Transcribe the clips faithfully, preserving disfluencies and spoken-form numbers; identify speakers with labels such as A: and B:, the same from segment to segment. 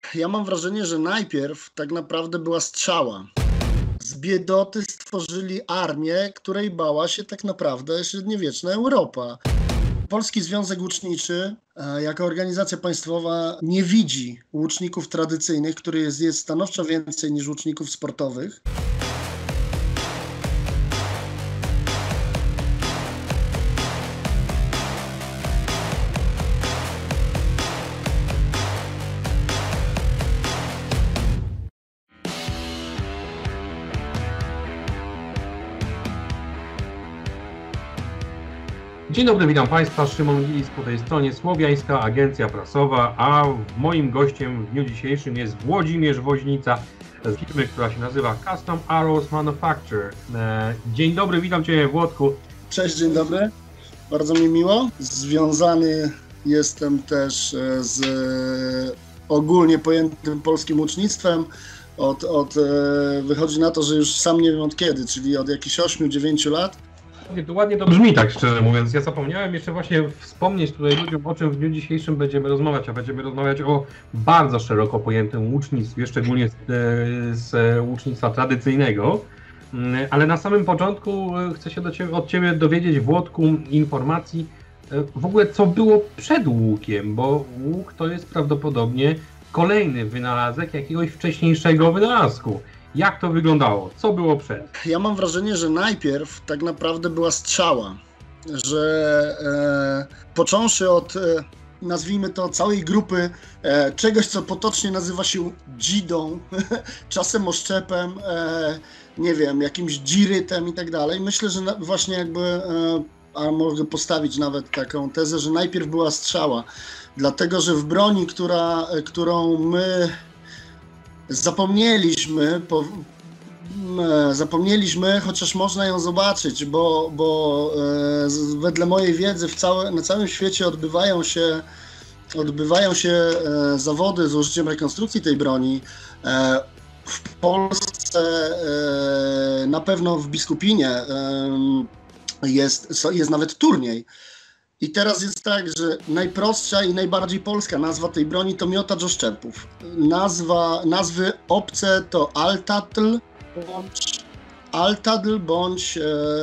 A: Ja mam wrażenie, że najpierw tak naprawdę była strzała. Z biedoty stworzyli armię, której bała się tak naprawdę średniowieczna Europa. Polski Związek Łuczniczy e, jako organizacja państwowa nie widzi łuczników tradycyjnych, których jest, jest stanowczo więcej niż łuczników sportowych.
B: Dzień dobry, witam Państwa, Szymon Gilis po tej stronie, Słowiańska Agencja Prasowa, a moim gościem w dniu dzisiejszym jest Włodzimierz Woźnica z firmy, która się nazywa Custom Arrows Manufacture. Dzień dobry, witam Cię, Włodku.
A: Cześć, dzień dobry, bardzo mi miło. Związany jestem też z ogólnie pojętym polskim łucznictwem. Od, od, wychodzi na to, że już sam nie wiem od kiedy, czyli od jakichś ośmiu dziewięciu lat.
B: To ładnie to brzmi, tak szczerze mówiąc. Ja zapomniałem jeszcze właśnie wspomnieć tutaj ludziom, o czym w dniu dzisiejszym będziemy rozmawiać, a będziemy rozmawiać o bardzo szeroko pojętym łucznictwie, szczególnie z, z łucznictwa tradycyjnego. Ale na samym początku chcę się do ciebie, od Ciebie dowiedzieć, Włodku, informacji w ogóle, co było przed łukiem, bo łuk to jest prawdopodobnie kolejny wynalazek jakiegoś wcześniejszego wynalazku. Jak to wyglądało? Co było przed?
A: Ja mam wrażenie, że najpierw tak naprawdę była strzała, że e, począwszy od, e, nazwijmy to, całej grupy e, czegoś, co potocznie nazywa się dzidą, czasem oszczepem, e, nie wiem, jakimś dzirytem i tak dalej. Myślę, że na, właśnie jakby, e, a mogę postawić nawet taką tezę, że najpierw była strzała, dlatego że w broni, która, którą my Zapomnieliśmy, po, zapomnieliśmy, chociaż można ją zobaczyć, bo, bo e, wedle mojej wiedzy w całe, na całym świecie odbywają się, odbywają się e, zawody z użyciem rekonstrukcji tej broni. E, w Polsce, e, na pewno w Biskupinie e, jest, jest nawet turniej. I teraz jest tak, że najprostsza i najbardziej polska nazwa tej broni to miotacz oszczepów. Nazwa, nazwy obce to Altadl bądź, Altadl bądź e,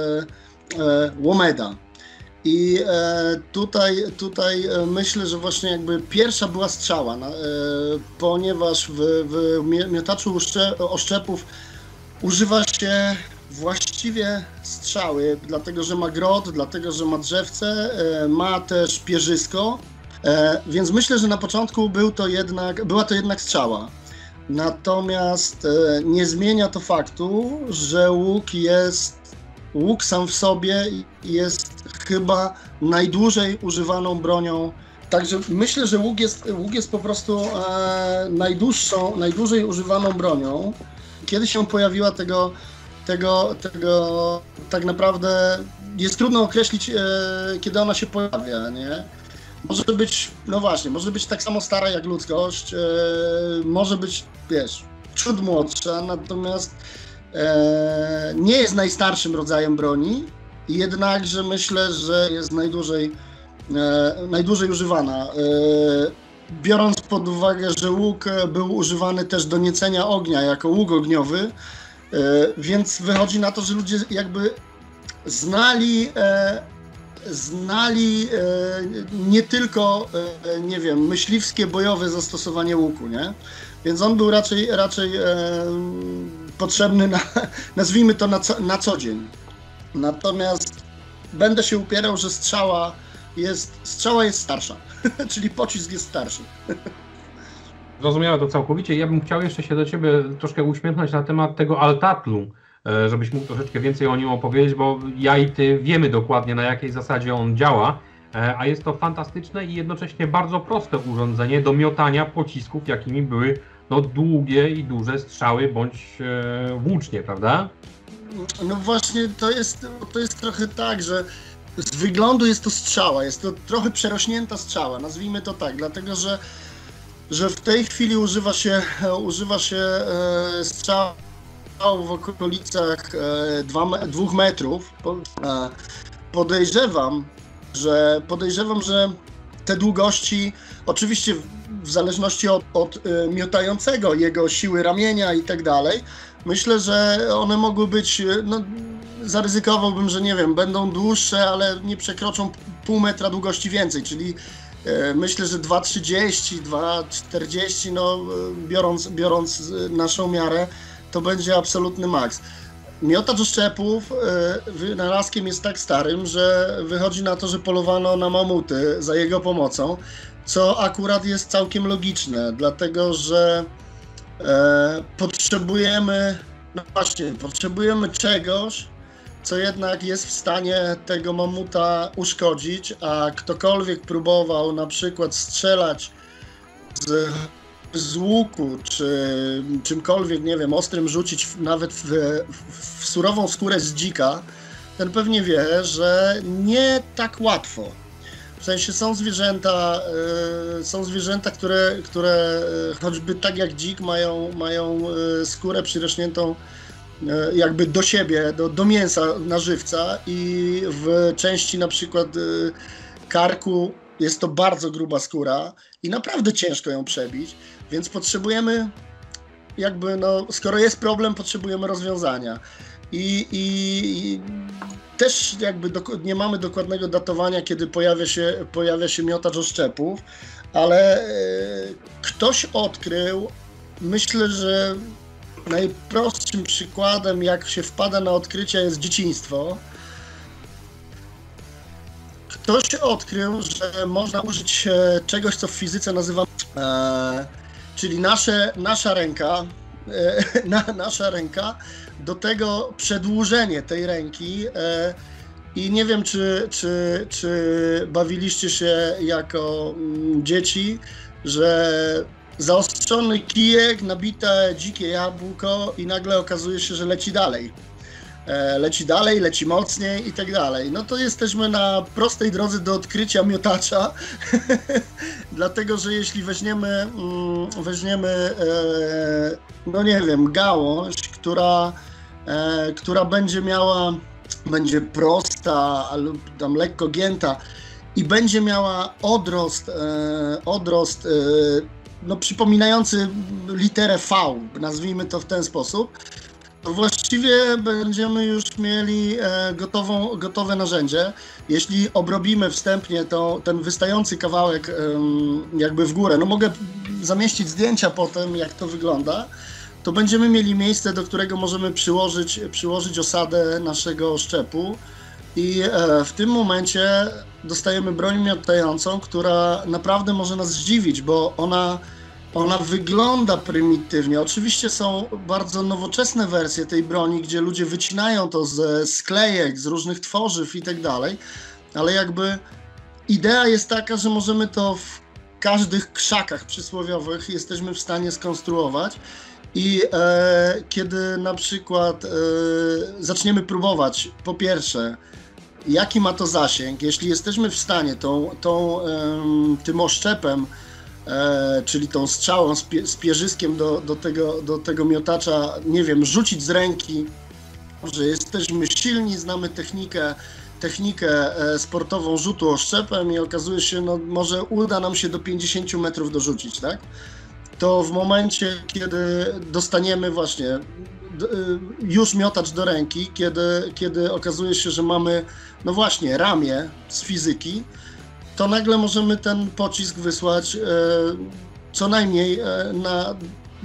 A: e, Łomeda. I e, tutaj, tutaj myślę, że właśnie jakby pierwsza była strzała, e, ponieważ w, w miotaczu oszczepów używa się właściwie strzały, dlatego że ma grot, dlatego że ma drzewce, e, ma też pierzysko, e, więc myślę, że na początku był to jednak, była to jednak strzała. Natomiast e, nie zmienia to faktu, że łuk jest, łuk sam w sobie jest chyba najdłużej używaną bronią. Także myślę, że łuk jest, łuk jest po prostu e, najdłuższą, najdłużej używaną bronią. Kiedy się pojawiła tego Tego, tego tak naprawdę jest trudno określić, e, kiedy ona się pojawia, nie? Może być, no właśnie, może być tak samo stara jak ludzkość, e, może być, wiesz, ciut młodsza, natomiast e, nie jest najstarszym rodzajem broni, jednakże myślę, że jest najdłużej, e, najdłużej używana. E, biorąc pod uwagę, że łuk był używany też do niecenia ognia jako łuk ogniowy, więc wychodzi na to, że ludzie jakby znali, e, znali e, nie tylko, e, nie wiem, myśliwskie, bojowe zastosowanie łuku, nie? Więc on był raczej, raczej e, potrzebny, na, nazwijmy to na co, na co dzień. Natomiast będę się upierał, że strzała jest, strzała jest starsza, czyli pocisk jest starszy.
B: Zrozumiałem to całkowicie. Ja bym chciał jeszcze się do Ciebie troszkę uśmiechnąć na temat tego Altadlu, żebyś mógł troszeczkę więcej o nim opowiedzieć, bo ja i Ty wiemy dokładnie, na jakiej zasadzie on działa, a jest to fantastyczne i jednocześnie bardzo proste urządzenie do miotania pocisków, jakimi były no, długie i duże strzały bądź e, włócznie, prawda?
A: No właśnie, to jest, to jest trochę tak, że z wyglądu jest to strzała, jest to trochę przerośnięta strzała, nazwijmy to tak, dlatego że że w tej chwili używa się, używa się e, strzał w okolicach e, dwa, dwóch metrów. Po, e, podejrzewam, że podejrzewam, że te długości, oczywiście w zależności od, od miotającego, jego siły ramienia i tak dalej, myślę, że one mogły być, no zaryzykowałbym, że nie wiem, będą dłuższe, ale nie przekroczą pół metra długości więcej, czyli myślę, że dwa trzydzieści, dwa czterdzieści, no biorąc, biorąc naszą miarę, to będzie absolutny maks. Miotacz oszczepów wynalazkiem jest tak starym, że wychodzi na to, że polowano na mamuty za jego pomocą, co akurat jest całkiem logiczne, dlatego że e, potrzebujemy, no właśnie, potrzebujemy czegoś, co jednak jest w stanie tego mamuta uszkodzić, a ktokolwiek próbował na przykład strzelać z, z łuku, czy czymkolwiek, nie wiem, ostrym rzucić w, nawet w, w, w surową skórę z dzika, ten pewnie wie, że nie tak łatwo. W sensie są zwierzęta, y, są zwierzęta, które, które choćby tak jak dzik mają, mają skórę przyrośniętą jakby do siebie, do, do mięsa na żywca i w części na przykład karku jest to bardzo gruba skóra i naprawdę ciężko ją przebić, więc potrzebujemy jakby, no skoro jest problem, potrzebujemy rozwiązania. I, i, i też jakby do, nie mamy dokładnego datowania, kiedy pojawia się, pojawia się miotacz oszczepów, ale e, ktoś odkrył, myślę, że najprostszym przykładem, jak się wpada na odkrycia, jest dzieciństwo. Ktoś odkrył, że można użyć czegoś, co w fizyce nazywamy, e, czyli nasze, nasza ręka, e, na, nasza ręka, do tego przedłużenie tej ręki. E, I nie wiem, czy, czy, czy bawiliście się jako mm, dzieci, że zaostrzony kijek, nabite dzikie jabłko i nagle okazuje się, że leci dalej. E, leci dalej, leci mocniej i tak dalej. No to jesteśmy na prostej drodze do odkrycia miotacza, dlatego, że jeśli weźmiemy, mm, weźmiemy e, no nie wiem, gałąź, która, e, która będzie miała, będzie prosta lub tam lekko gięta i będzie miała odrost, e, odrost e, no, przypominający literę V, nazwijmy to w ten sposób, to właściwie będziemy już mieli e, gotową, gotowe narzędzie. Jeśli obrobimy wstępnie to, ten wystający kawałek e, jakby w górę, no mogę zamieścić zdjęcia potem, jak to wygląda, to będziemy mieli miejsce, do którego możemy przyłożyć, przyłożyć osadę naszego oszczepu i e, w tym momencie dostajemy broń miotającą, która naprawdę może nas zdziwić, bo ona, ona wygląda prymitywnie. Oczywiście są bardzo nowoczesne wersje tej broni, gdzie ludzie wycinają to ze sklejek, z różnych tworzyw i tak dalej, ale jakby idea jest taka, że możemy to w każdych krzakach przysłowiowych jesteśmy w stanie skonstruować. I e, kiedy na przykład e, zaczniemy próbować, po pierwsze, jaki ma to zasięg, jeśli jesteśmy w stanie tą, tą, em, tym oszczepem, e, czyli tą strzałą z, pie, z pierzyskiem do, do, tego, do tego miotacza, nie wiem, rzucić z ręki, że jesteśmy silni, znamy technikę, technikę e, sportową rzutu oszczepem i okazuje się, no może uda nam się do pięćdziesięciu metrów dorzucić, tak? To w momencie, kiedy dostaniemy właśnie już miotacz do ręki, kiedy, kiedy okazuje się, że mamy, no właśnie, ramię z fizyki, to nagle możemy ten pocisk wysłać e, co najmniej e, na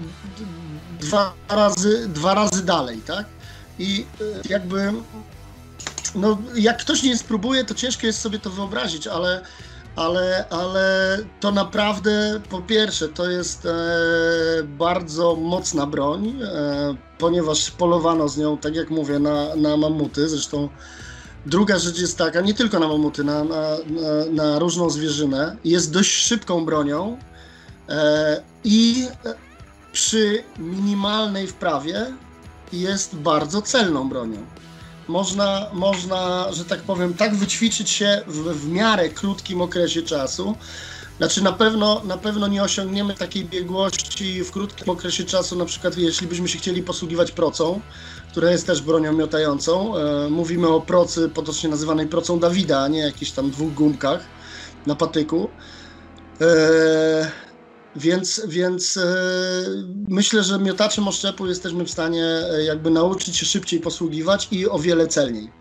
A: dwa razy, dwa razy dalej, tak? I e, jakby, no jak ktoś nie spróbuje, to ciężko jest sobie to wyobrazić, ale Ale, ale to naprawdę, po pierwsze, to jest e, bardzo mocna broń, e, ponieważ polowano z nią, tak jak mówię, na, na mamuty. Zresztą druga rzecz jest taka, nie tylko na mamuty, na, na, na, na różną zwierzynę. Jest dość szybką bronią e, i przy minimalnej wprawie jest bardzo celną bronią. Można, można, że tak powiem, tak wyćwiczyć się w, w miarę krótkim okresie czasu. Znaczy na pewno, na pewno nie osiągniemy takiej biegłości w krótkim okresie czasu, na przykład jeśli byśmy się chcieli posługiwać procą, która jest też bronią miotającą. E, mówimy o procy potocznie nazywanej procą Dawida, a nie jakichś tam dwóch gumkach na patyku. E, Więc, więc e, myślę, że miotaczem oszczepu jesteśmy w stanie e, jakby nauczyć się szybciej posługiwać i o wiele celniej.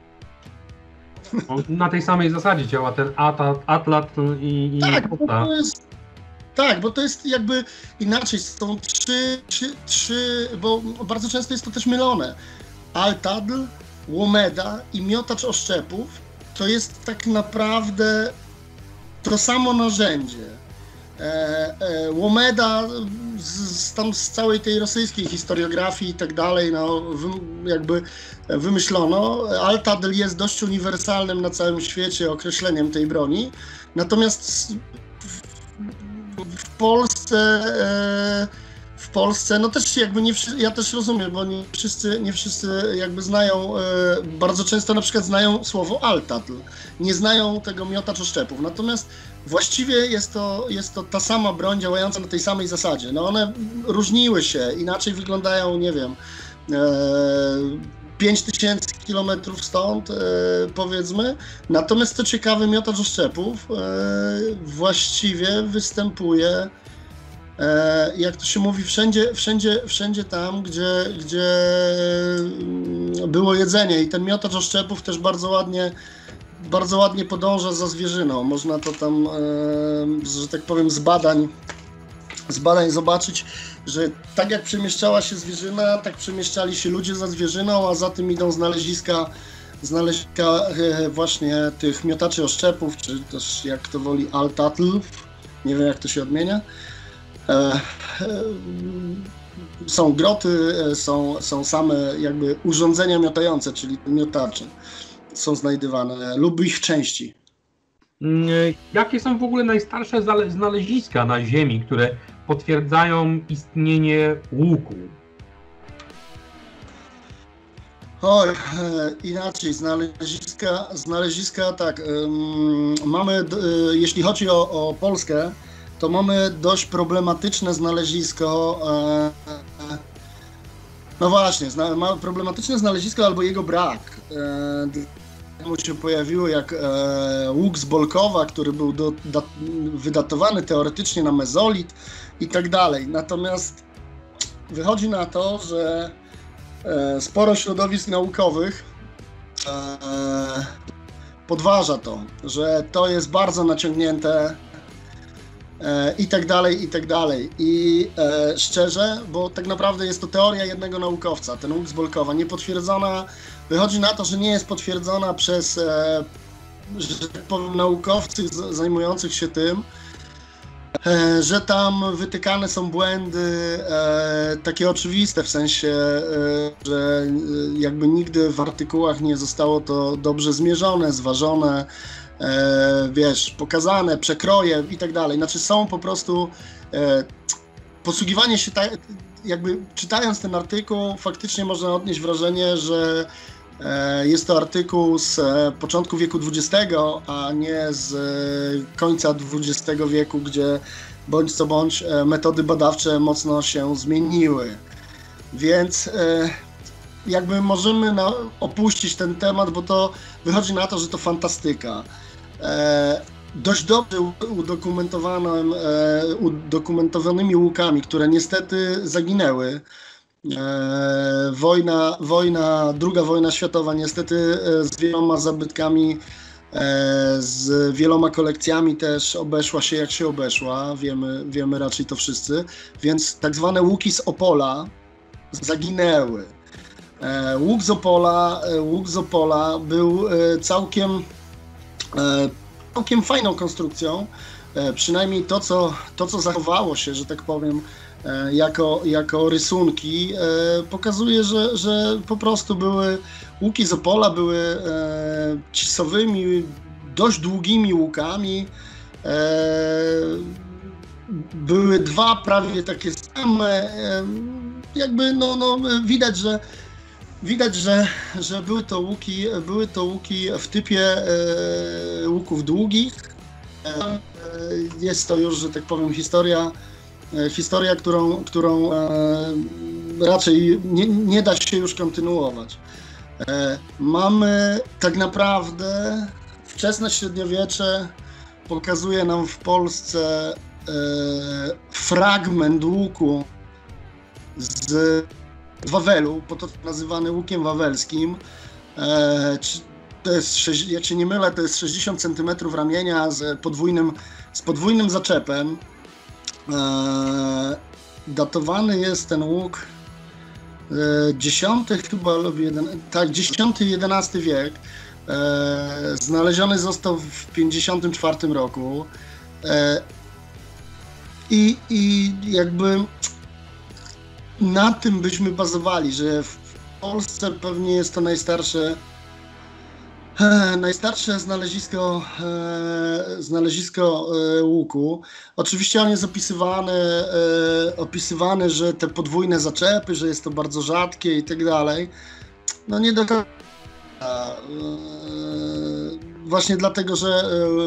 B: Na tej samej zasadzie działa ten Atlat, Atlat i, i
A: tak, bo to jest, tak, bo to jest jakby inaczej, są trzy, trzy, trzy, bo bardzo często jest to też mylone. Altadl, Łomeda i miotacz oszczepów to jest tak naprawdę to samo narzędzie. E, e, Łomeda z, z, tam z całej tej rosyjskiej historiografii i tak dalej, no, wy, jakby wymyślono. Altadl jest dość uniwersalnym na całym świecie określeniem tej broni, natomiast w, w Polsce e, w Polsce, no też jakby nie wszyscy, ja też rozumiem, bo nie wszyscy, nie wszyscy jakby znają, e, bardzo często na przykład znają słowo Altadl, nie znają tego miotacz oszczepów, natomiast właściwie jest to, jest to ta sama broń działająca na tej samej zasadzie. No one różniły się, inaczej wyglądają, nie wiem, e, pięć tysięcy kilometrów stąd, e, powiedzmy. Natomiast co ciekawe, miotacz oszczepów e, właściwie występuje, e, jak to się mówi, wszędzie, wszędzie, wszędzie tam, gdzie, gdzie było jedzenie. I ten miotacz oszczepów też bardzo ładnie bardzo ładnie podąża za zwierzyną. Można to tam, e, że tak powiem, z badań, z badań zobaczyć, że tak jak przemieszczała się zwierzyna, tak przemieszczali się ludzie za zwierzyną, a za tym idą znaleziska, znaleziska e, właśnie tych miotaczy oszczepów, czy też jak to woli Altadl, nie wiem jak to się odmienia. E, e, są groty, e, są, są same jakby urządzenia miotające, czyli miotacze są znajdywane, lub ich części.
B: Jakie są w ogóle najstarsze znaleziska na Ziemi, które potwierdzają istnienie łuku?
A: Oj, e, inaczej, znaleziska, znaleziska tak, um, mamy, e, jeśli chodzi o, o Polskę, to mamy dość problematyczne znalezisko, e, e, no właśnie, zna, mamy problematyczne znalezisko albo jego brak. E, mu się pojawiło jak e, łuk z Bolkowa, który był do, da, wydatowany teoretycznie na mezolit i tak dalej. Natomiast wychodzi na to, że e, sporo środowisk naukowych e, podważa to, że to jest bardzo naciągnięte e, i tak dalej, i tak dalej. I e, szczerze, bo tak naprawdę jest to teoria jednego naukowca, ten łuk z Bolkowa, niepotwierdzona. Wychodzi na to, że nie jest potwierdzona przez, e, że tak powiem, naukowców zajmujących się tym, e, że tam wytykane są błędy e, takie oczywiste, w sensie, e, że e, jakby nigdy w artykułach nie zostało to dobrze zmierzone, zważone, e, wiesz, pokazane, przekroje i tak dalej. Znaczy są po prostu e, posługiwanie się, ta, jakby czytając ten artykuł, faktycznie można odnieść wrażenie, że jest to artykuł z początku wieku dwudziestego, a nie z końca dwudziestego wieku, gdzie bądź co bądź metody badawcze mocno się zmieniły. Więc jakby możemy na, opuścić ten temat, bo to wychodzi na to, że to fantastyka. Dość dobrze udokumentowanym, udokumentowanymi łukami, które niestety zaginęły. E, wojna, wojna, druga wojna światowa niestety e, z wieloma zabytkami, e, z wieloma kolekcjami też obeszła się jak się obeszła, wiemy, wiemy raczej to wszyscy, więc tak zwane łuki z Opola zaginęły. E, łuk z Opola, e, łuk z Opola był e, całkiem, e, całkiem fajną konstrukcją, e, przynajmniej to co, to, co zachowało się, że tak powiem, Jako, jako rysunki, e, pokazuje, że, że po prostu były łuki z Opola, były e, cisowymi, dość długimi łukami. E, były dwa prawie takie same. E, jakby no, no, widać, że widać, że, że były to łuki, były to łuki w typie e, łuków długich. E, jest to już, że tak powiem, historia. Historia, którą, którą e, raczej nie, nie da się już kontynuować. E, mamy tak naprawdę wczesne średniowiecze pokazuje nam w Polsce fragment łuku z Wawelu, po to nazywany łukiem wawelskim. E, to jest, jak się nie mylę, to jest sześćdziesiąt centymetrów ramienia z podwójnym, z podwójnym zaczepem. E, datowany jest ten łuk e, dziesiąty chyba, lub jeden, tak, dziesiąty jedenasty wiek. E, znaleziony został w pięćdziesiątym czwartym roku. E, i, I jakby na tym byśmy bazowali, że w Polsce pewnie jest to najstarsze e, najstarsze znalezisko, e, znalezisko e, łuku. Oczywiście on jest opisywany, e, opisywany, że te podwójne zaczepy, że jest to bardzo rzadkie i tak dalej. No nie do końca. E, właśnie dlatego, że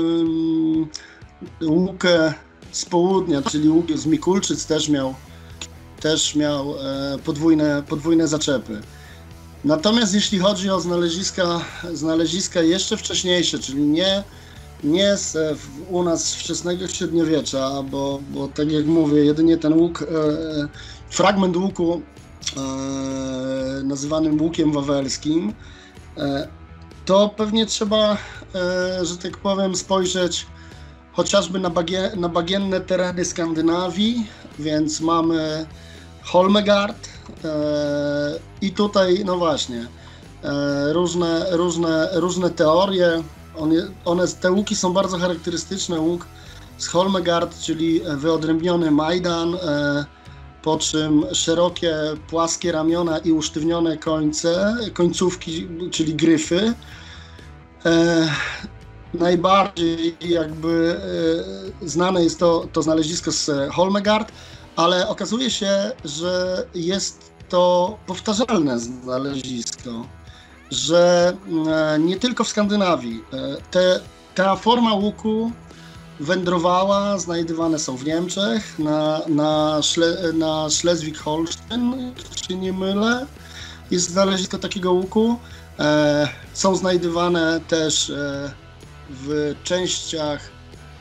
A: e, łuk z południa, czyli łuk z Mikulczyc też miał też miał e, podwójne, podwójne zaczepy. Natomiast jeśli chodzi o znaleziska, znaleziska jeszcze wcześniejsze, czyli nie, nie z, w, u nas z wczesnego średniowiecza, bo, bo tak jak mówię, jedynie ten łuk, e, fragment łuku e, nazywanym łukiem wawelskim, e, to pewnie trzeba, e, że tak powiem, spojrzeć chociażby na, bagie, na bagienne tereny Skandynawii, więc mamy Holmegard e, i tutaj, no właśnie, e, różne, różne, różne teorie. One, one, te łuki są bardzo charakterystyczne. Łuk z Holmegard, czyli wyodrębniony majdan, e, po czym szerokie, płaskie ramiona i usztywnione końce, końcówki, czyli gryfy. E, najbardziej jakby e, znane jest to, to znalezisko z Holmegard, ale okazuje się, że jest to powtarzalne znalezisko, że nie tylko w Skandynawii. Te, ta forma łuku wędrowała, znajdywane są w Niemczech, na, na, Szle, na Schleswig-Holstein, czy nie mylę, jest znalezisko takiego łuku. E, są znajdywane też e, w częściach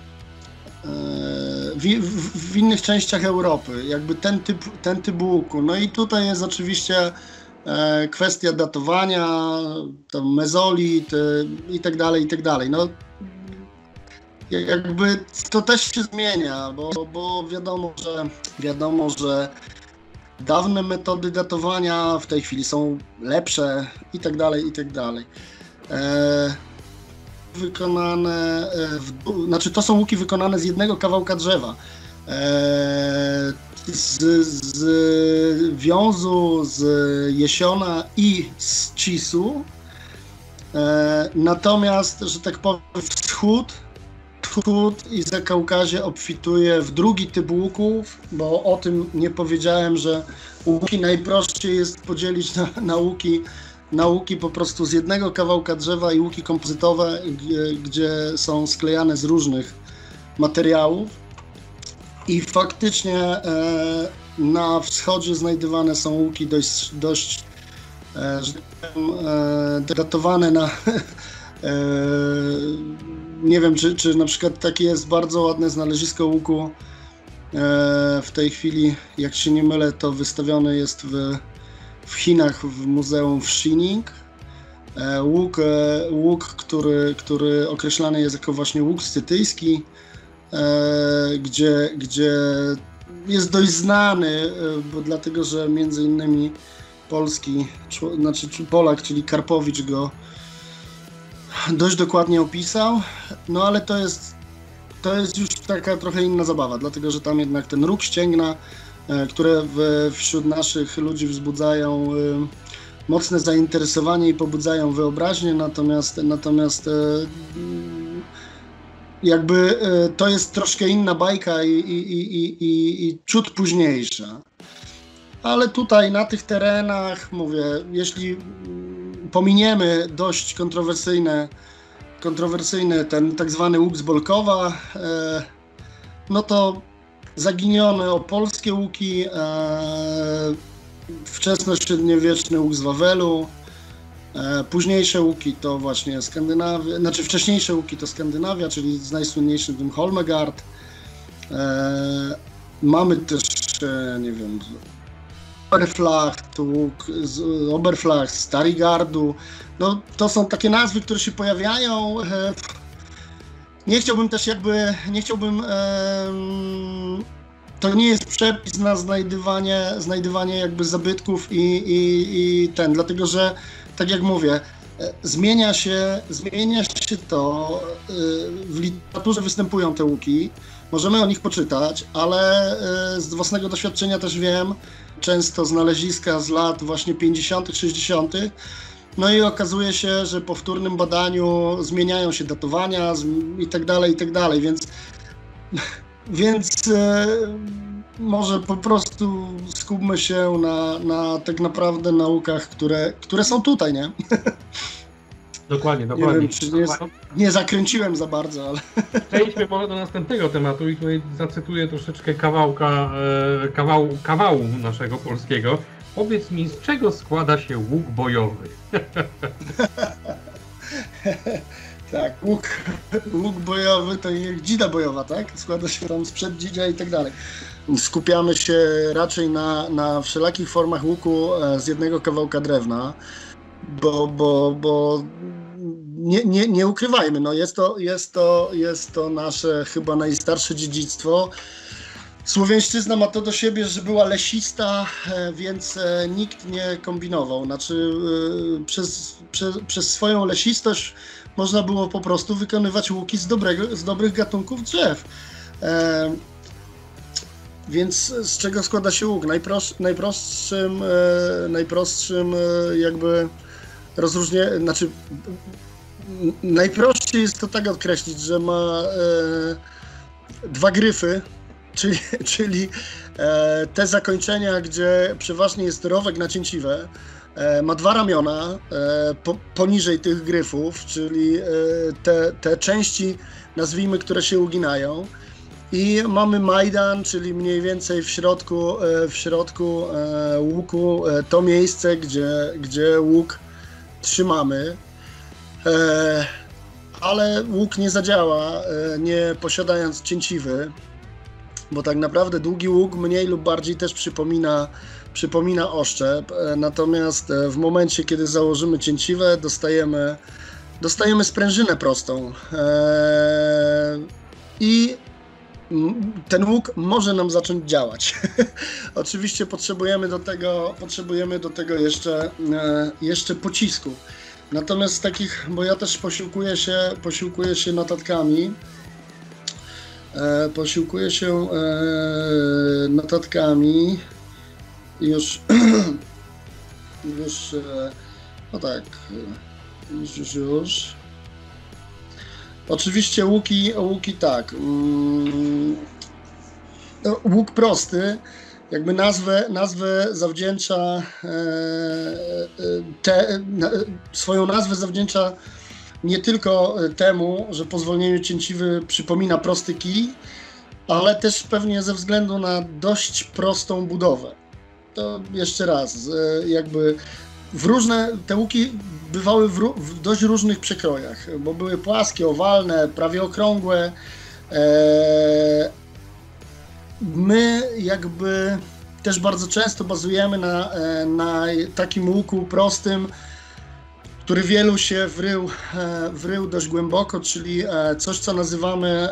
A: W, w, w innych częściach Europy, jakby ten typ, ten typ łuku. No i tutaj jest oczywiście e, kwestia datowania, tam mezolit e, i tak dalej, i tak dalej. No, jakby to też się zmienia, bo, bo wiadomo, że wiadomo, że dawne metody datowania w tej chwili są lepsze i tak dalej, i tak dalej. E, wykonane, w, znaczy to są łuki wykonane z jednego kawałka drzewa, e, z, z wiązu, z jesiona i z cisu, e, natomiast, że tak powiem, wschód, wschód i Zakaukazie obfituje w drugi typ łuków, bo o tym nie powiedziałem, że łuki najprościej jest podzielić na, na łuki na łuki po prostu z jednego kawałka drzewa i łuki kompozytowe, gdzie, gdzie są sklejane z różnych materiałów. I faktycznie e, na wschodzie znajdywane są łuki dość, dość e, że tak powiem, e, datowane na... e, nie wiem, czy, czy na przykład takie jest bardzo ładne znalezisko łuku. E, w tej chwili, jak się nie mylę, to wystawione jest w w Chinach w muzeum w Xining. E, łuk, e, łuk który, który określany jest jako właśnie łuk scytyjski, e, gdzie, gdzie jest dość znany, e, bo dlatego, że między innymi polski, czło, znaczy Polak, czyli Karpowicz go dość dokładnie opisał, no ale to jest, to jest już taka trochę inna zabawa, dlatego, że tam jednak ten róg ścięgna, które w, wśród naszych ludzi wzbudzają y, mocne zainteresowanie i pobudzają wyobraźnię, natomiast, natomiast y, jakby y, to jest troszkę inna bajka i, i, i, i, i ciut późniejsza. Ale tutaj na tych terenach, mówię, jeśli pominiemy dość kontrowersyjne, kontrowersyjny ten tak zwany łuk z Bolkowa, y, no to zaginione opolskie łuki, e, wczesnośredniowieczny łuk z Wawelu, e, późniejsze łuki to właśnie Skandynawia, znaczy wcześniejsze łuki to Skandynawia, czyli z najsłynniejszym tym Holmegard, E, mamy też, e, nie wiem, Oberflacht, łuk z Oberflacht, Starigardu. No, to są takie nazwy, które się pojawiają. E, nie chciałbym też jakby, nie chciałbym, e, to nie jest przepis na znajdywanie, znajdywanie jakby zabytków i, i, i ten, dlatego że, tak jak mówię, zmienia się, zmienia się to, w literaturze występują te łuki, możemy o nich poczytać, ale z własnego doświadczenia też wiem, często znaleziska z lat właśnie pięćdziesiątych, sześćdziesiątych, no i okazuje się, że po wtórnym badaniu zmieniają się datowania i tak dalej, i tak dalej, więc, więc może po prostu skupmy się na, na tak naprawdę naukach, które, które są tutaj, nie?
B: Dokładnie, dokładnie.
A: Nie wiem, czy nie, nie zakręciłem za bardzo, ale...
B: Przejdźmy może do następnego tematu i tutaj zacytuję troszeczkę kawałka, e, kawał, kawału naszego polskiego. Powiedz mi, z czego składa się łuk bojowy?
A: Tak, łuk, łuk bojowy to jak dzida bojowa, tak? Składa się tam sprzed dzidzia i tak dalej. Skupiamy się raczej na, na wszelakich formach łuku z jednego kawałka drewna, bo, bo, bo nie, nie, nie ukrywajmy, no jest to, jest to, jest to nasze chyba najstarsze dziedzictwo. Słowiańszczyzna ma to do siebie, że była lesista, więc nikt nie kombinował. Znaczy przez, przez, przez swoją lesistość można było po prostu wykonywać łuki z, dobrego, z dobrych gatunków drzew. E, więc z czego składa się łuk? Najprost, najprostszym, e, najprostszym e, jakby rozróżnie, znaczy najprościej jest to tak określić, że ma e, dwa gryfy, czyli, czyli e, te zakończenia, gdzie przeważnie jest rowek nacięciwe. Ma dwa ramiona e, po, poniżej tych gryfów, czyli e, te, te części, nazwijmy, które się uginają. I mamy majdan, czyli mniej więcej w środku, e, w środku e, łuku e, to miejsce, gdzie, gdzie łuk trzymamy. E, ale łuk nie zadziała, e, nie posiadając cięciwy, bo tak naprawdę długi łuk mniej lub bardziej też przypomina przypomina oszczep, natomiast w momencie, kiedy założymy cięciwę, dostajemy, dostajemy sprężynę prostą eee, i ten łuk może nam zacząć działać. Oczywiście potrzebujemy do tego, potrzebujemy do tego jeszcze, e, jeszcze pocisku. Natomiast z takich, bo ja też posiłkuję się, posiłkuję się notatkami, e, posiłkuję się e, notatkami, Już, już, no tak, już, już, już. Oczywiście łuki, łuki tak, łuk prosty, jakby nazwę, nazwę zawdzięcza, te, swoją nazwę zawdzięcza nie tylko temu, że po zwolnieniu cięciwy przypomina prosty kij, ale też pewnie ze względu na dość prostą budowę. To jeszcze raz, jakby w różne, te łuki bywały w, w dość różnych przekrojach, bo były płaskie, owalne, prawie okrągłe. My jakby też bardzo często bazujemy na, na takim łuku prostym, który wielu się wrył, wrył dość głęboko, czyli coś, co nazywamy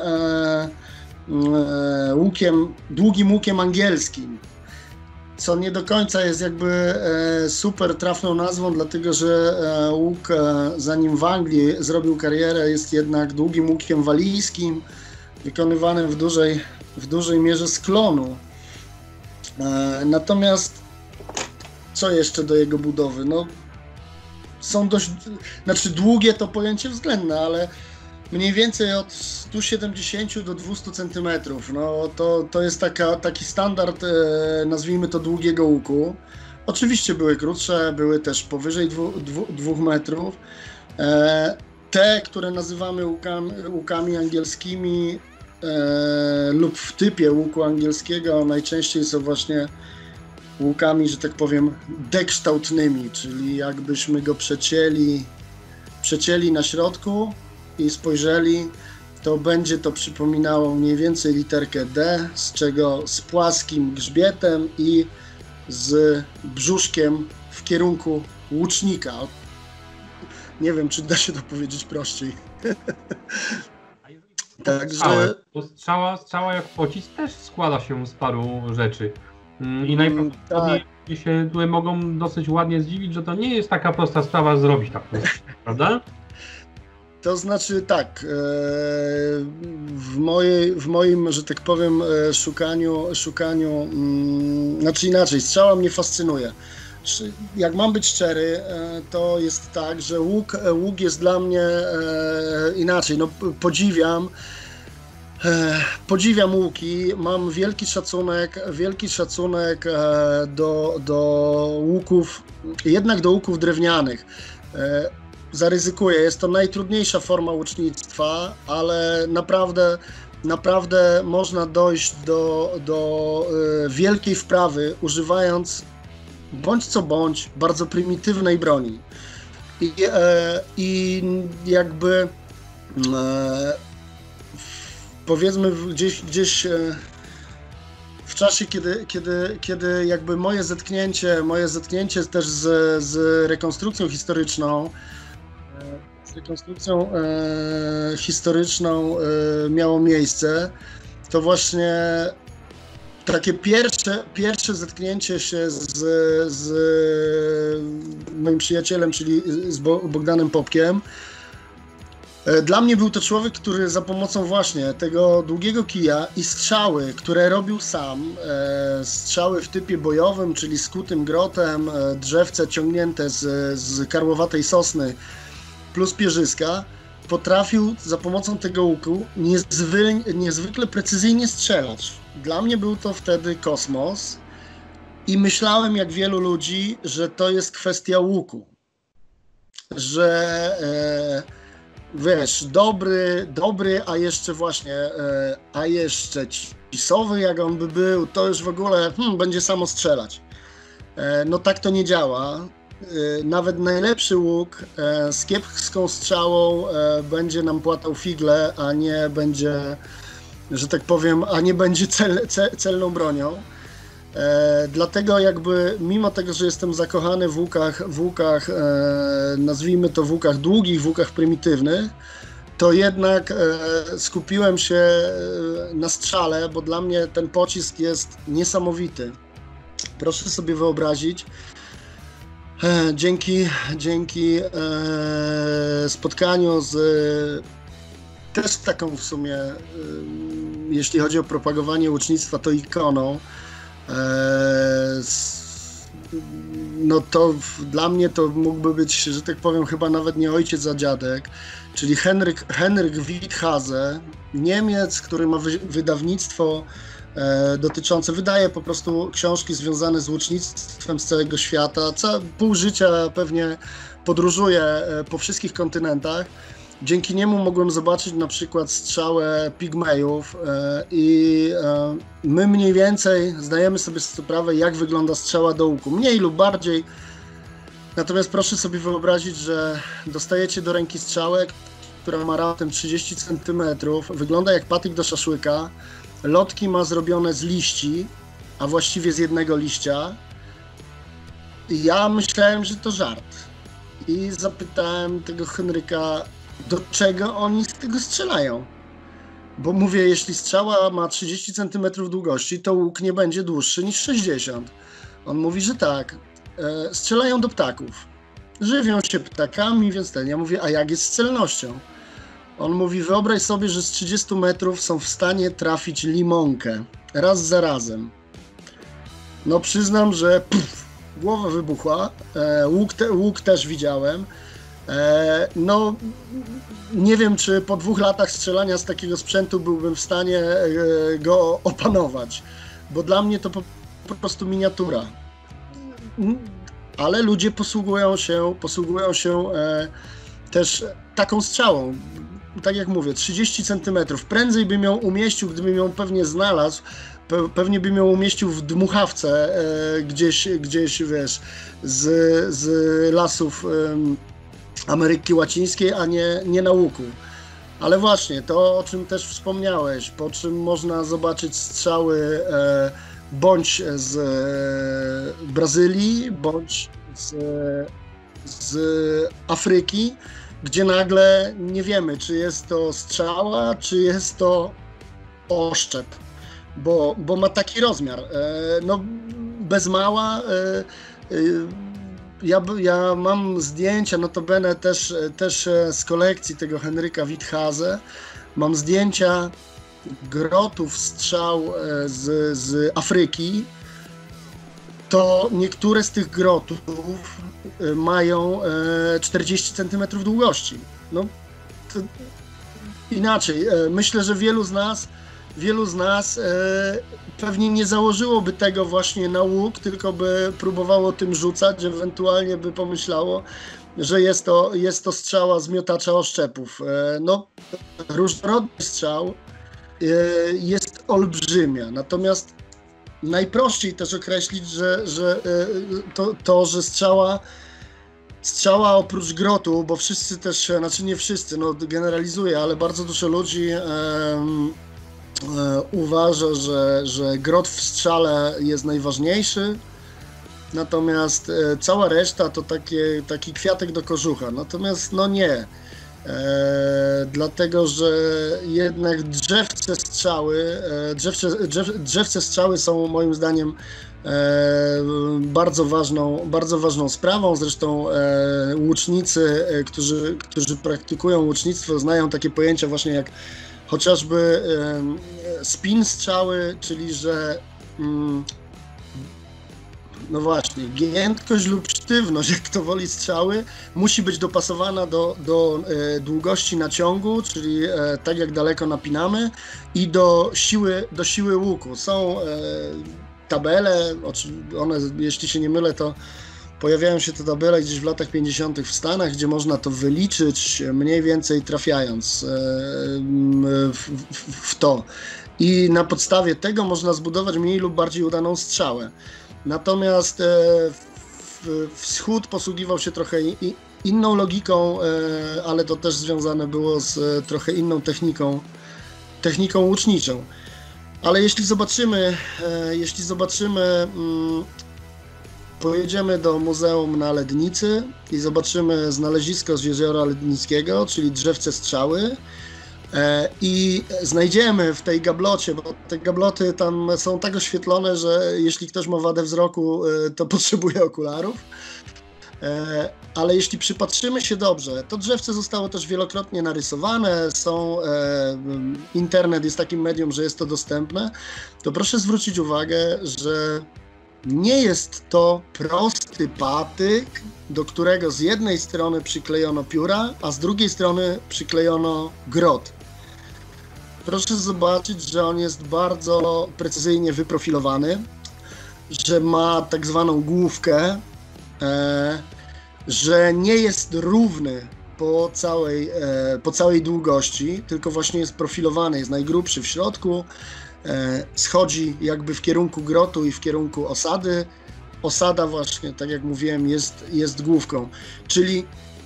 A: łukiem, długim łukiem angielskim. Co nie do końca jest jakby e, super trafną nazwą, dlatego że e, łuk, e, zanim w Anglii zrobił karierę, jest jednak długim łukiem walijskim, wykonywanym w dużej, w dużej mierze z klonu. E, natomiast co jeszcze do jego budowy? No, są dość, znaczy długie to pojęcie względne, ale mniej więcej od stu siedemdziesięciu do dwustu centymetrów. No, to, to jest taka, taki standard, e, nazwijmy to, długiego łuku. Oczywiście były krótsze, były też powyżej dwu, dwu, dwóch metrów. E, te, które nazywamy łukami, łukami angielskimi e, lub w typie łuku angielskiego, najczęściej są właśnie łukami, że tak powiem, dekształtnymi, czyli jakbyśmy go przecięli, przecięli na środku i spojrzeli, to będzie to przypominało mniej więcej literkę D, z czego z płaskim grzbietem i z brzuszkiem w kierunku łucznika. Nie wiem, czy da się to powiedzieć prościej.
B: Także... To strzała, strzała jak pocisk też składa się z paru rzeczy. I najprawdopodobniej tak. się tutaj mogą dosyć ładnie zdziwić, że to nie jest taka prosta sprawa zrobić tak, prawda?
A: To znaczy tak, w, mojej, w moim, że tak powiem, szukaniu, szukaniu, znaczy inaczej, strzała mnie fascynuje. Jak mam być szczery, to jest tak, że łuk, łuk jest dla mnie inaczej, no podziwiam, podziwiam łuki, mam wielki szacunek, wielki szacunek do, do łuków, jednak do łuków drewnianych. Zaryzykuję, jest to najtrudniejsza forma łucznictwa, ale naprawdę, naprawdę można dojść do, do wielkiej wprawy, używając bądź co bądź bardzo prymitywnej broni. I, e, i jakby e, powiedzmy gdzieś, gdzieś e, w czasie, kiedy, kiedy, kiedy jakby moje zetknięcie, moje zetknięcie też z, z rekonstrukcją historyczną, z rekonstrukcją e, historyczną e, miało miejsce, to właśnie takie pierwsze, pierwsze zetknięcie się z, z moim przyjacielem, czyli z Bogdanem Popkiem. Dla mnie był to człowiek, który za pomocą właśnie tego długiego kija i strzały, które robił sam, strzały w typie bojowym, czyli skutym grotem, drzewce ciągnięte z, z karłowatej sosny plus pierzyska, potrafił za pomocą tego łuku niezwykle, niezwykle precyzyjnie strzelać. Dla mnie był to wtedy kosmos i myślałem, jak wielu ludzi, że to jest kwestia łuku. Że e, wiesz, dobry, dobry, a jeszcze właśnie, e, a jeszcze cisowy, jak on by był, to już w ogóle hmm, będzie samo strzelać. E, no tak to nie działa. Nawet najlepszy łuk e, z kiepską strzałą e, będzie nam płatał figle, a nie będzie, że tak powiem, a nie będzie cel, cel, celną bronią. E, dlatego jakby, mimo tego, że jestem zakochany w łukach, w łukach e, nazwijmy to w łukach długich, w łukach prymitywnych, to jednak e, skupiłem się na strzale, bo dla mnie ten pocisk jest niesamowity. Proszę sobie wyobrazić, Dzięki, dzięki e, spotkaniu z e, też taką w sumie, e, jeśli chodzi o propagowanie łucznictwa, to ikoną. E, s, no to w, dla mnie to mógłby być, że tak powiem, chyba nawet nie ojciec, a dziadek, czyli Henryk, Henryk Witthase, Niemiec, który ma wy, wydawnictwo E, dotyczące, wydaje po prostu książki związane z łucznictwem z całego świata. Ca, pół życia pewnie podróżuje e, po wszystkich kontynentach. Dzięki niemu mogłem zobaczyć na przykład strzałę pigmejów e, i e, my mniej więcej zdajemy sobie sprawę, jak wygląda strzała do łuku. Mniej lub bardziej. Natomiast proszę sobie wyobrazić, że dostajecie do ręki strzałę, która ma raptem trzydzieści centymetrów, wygląda jak patyk do szaszłyka. Lotki ma zrobione z liści, a właściwie z jednego liścia. I ja myślałem, że to żart. I zapytałem tego Henryka, do czego oni z tego strzelają. Bo mówię, jeśli strzała ma trzydzieści centymetrów długości, to łuk nie będzie dłuższy niż sześćdziesiąt. On mówi, że tak. E, strzelają do ptaków. Żywią się ptakami, więc ten. Ja mówię, a jak jest z celnością? On mówi, wyobraź sobie, że z trzydziestu metrów są w stanie trafić limonkę. Raz za razem. No przyznam, że puf, głowa wybuchła. E, łuk, te, łuk też widziałem. E, no nie wiem, czy po dwóch latach strzelania z takiego sprzętu byłbym w stanie e, go opanować. Bo dla mnie to po, po prostu miniatura. Ale ludzie posługują się, posługują się e, też taką strzałą. Tak jak mówię, trzydzieści centymetrów. Prędzej bym ją umieścił, gdybym ją pewnie znalazł, pe pewnie bym ją umieścił w dmuchawce e, gdzieś, gdzieś, wiesz, z, z lasów e, Ameryki Łacińskiej, a nie, nie na łuku. Ale właśnie, to o czym też wspomniałeś, po czym można zobaczyć strzały e, bądź z e, Brazylii, bądź z, z Afryki, gdzie nagle nie wiemy, czy jest to strzała, czy jest to oszczep, bo, bo ma taki rozmiar. E, no, bez mała. E, e, Ja, ja mam zdjęcia, notabene też, też z kolekcji tego Henryka Witthase. Mam zdjęcia grotów strzał z, z Afryki. To niektóre z tych grotów mają czterdzieści centymetrów długości. No, to inaczej, myślę, że wielu z nas Wielu z nas e, pewnie nie założyłoby tego właśnie na łuk, tylko by próbowało tym rzucać, ewentualnie by pomyślało, że jest to, jest to strzała z miotacza oszczepów. E, no, różnorodność strzał e, jest olbrzymia, natomiast najprościej też określić, że, że e, to, to, że strzała Strzała oprócz grotu, bo wszyscy też, znaczy nie wszyscy, no generalizuję, ale bardzo dużo ludzi e, uważa, że, że grot w strzale jest najważniejszy, natomiast e, cała reszta to takie, taki kwiatek do kożucha. Natomiast no nie, e, dlatego że jednak drzewce strzały, e, drzewce, drzew, drzewce strzały są moim zdaniem e, bardzo ważną, bardzo ważną sprawą. Zresztą e, łucznicy, e, którzy, którzy praktykują łucznictwo, znają takie pojęcia właśnie jak chociażby e, spin strzały, czyli że mm, no właśnie, giętkość lub sztywność, jak to woli strzały, musi być dopasowana do, do e, długości naciągu, czyli e, tak jak daleko napinamy, i do siły, do siły łuku. Są e, tabele, one, jeśli się nie mylę, to pojawiają się te tabele gdzieś w latach pięćdziesiątych w Stanach, gdzie można to wyliczyć mniej więcej trafiając w, w, w to. I na podstawie tego można zbudować mniej lub bardziej udaną strzałę. Natomiast wschód posługiwał się trochę inną logiką, ale to też związane było z trochę inną techniką, techniką łuczniczą. Ale jeśli zobaczymy, jeśli zobaczymy pojedziemy do muzeum na Lednicy i zobaczymy znalezisko z Jeziora Lednickiego, czyli drzewce strzały, i znajdziemy w tej gablocie, bo te gabloty tam są tak oświetlone, że jeśli ktoś ma wadę wzroku, to potrzebuje okularów. Ale jeśli przypatrzymy się dobrze, to drzewce zostało też wielokrotnie narysowane, są, internet jest takim medium, że jest to dostępne, to proszę zwrócić uwagę, że nie jest to prosty patyk, do którego z jednej strony przyklejono pióra, a z drugiej strony przyklejono grot. Proszę zobaczyć, że on jest bardzo precyzyjnie wyprofilowany, że ma tak zwaną główkę, e, że nie jest równy po całej, e, po całej długości, tylko właśnie jest profilowany, jest najgrubszy w środku, e, schodzi jakby w kierunku grotu i w kierunku osady. Osada właśnie, tak jak mówiłem, jest, jest główką, czyli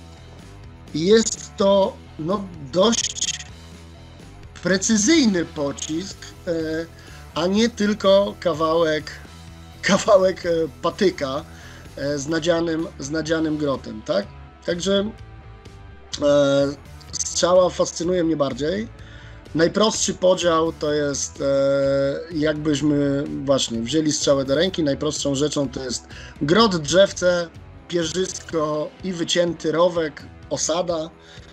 A: jest to no, dość precyzyjny pocisk, e, a nie tylko kawałek, kawałek patyka e, z nadzianym, z nadzianym grotem, tak? Także e, strzała fascynuje mnie bardziej. Najprostszy podział to jest, e, jakbyśmy właśnie wzięli strzałę do ręki, najprostszą rzeczą to jest grot, drzewce, pierzysko i wycięty rowek, osada.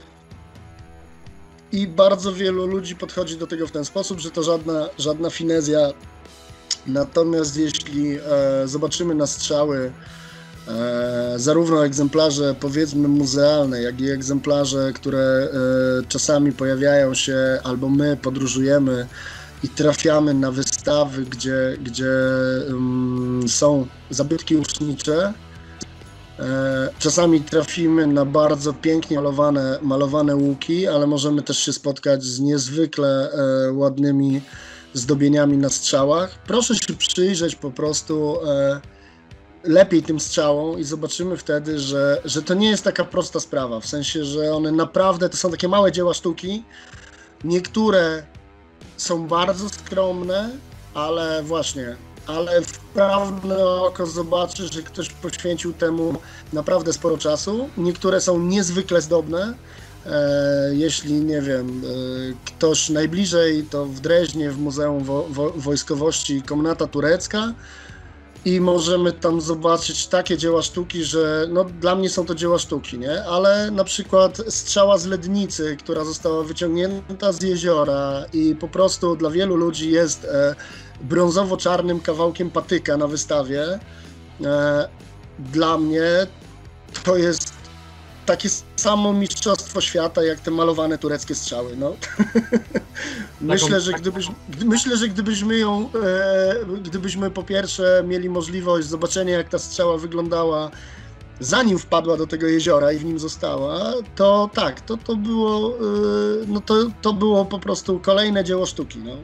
A: I bardzo wielu ludzi podchodzi do tego w ten sposób, że to żadna, żadna finezja. Natomiast jeśli e, zobaczymy na strzały e, zarówno egzemplarze powiedzmy muzealne, jak i egzemplarze, które e, czasami pojawiają się, albo my podróżujemy i trafiamy na wystawy, gdzie, gdzie um, są zabytki łucznicze, e, czasami trafimy na bardzo pięknie malowane, malowane łuki, ale możemy też się spotkać z niezwykle e, ładnymi zdobieniami na strzałach. Proszę się przyjrzeć po prostu e, lepiej tym strzałom i zobaczymy wtedy, że, że to nie jest taka prosta sprawa, w sensie, że one naprawdę, to są takie małe dzieła sztuki, niektóre są bardzo skromne, ale właśnie, ale wprawne oko zobaczy, że ktoś poświęcił temu naprawdę sporo czasu. Niektóre są niezwykle zdobne. E, jeśli, nie wiem, e, ktoś najbliżej, to w Dreźnie, w Muzeum Wo Wo Wojskowości Komnata Turecka i możemy tam zobaczyć takie dzieła sztuki, że no, dla mnie są to dzieła sztuki, nie? Ale na przykład strzała z Lednicy, która została wyciągnięta z jeziora i po prostu dla wielu ludzi jest e, brązowo-czarnym kawałkiem patyka na wystawie. E, dla mnie to jest takie samo mistrzostwo świata, jak te malowane tureckie strzały. No. myślę, że gdybyś, myślę, że gdybyśmy ją, e, gdybyśmy po pierwsze mieli możliwość zobaczenia, jak ta strzała wyglądała, zanim wpadła do tego jeziora i w nim została, to tak, to, to było, e, no to, to było po prostu kolejne dzieło sztuki. No.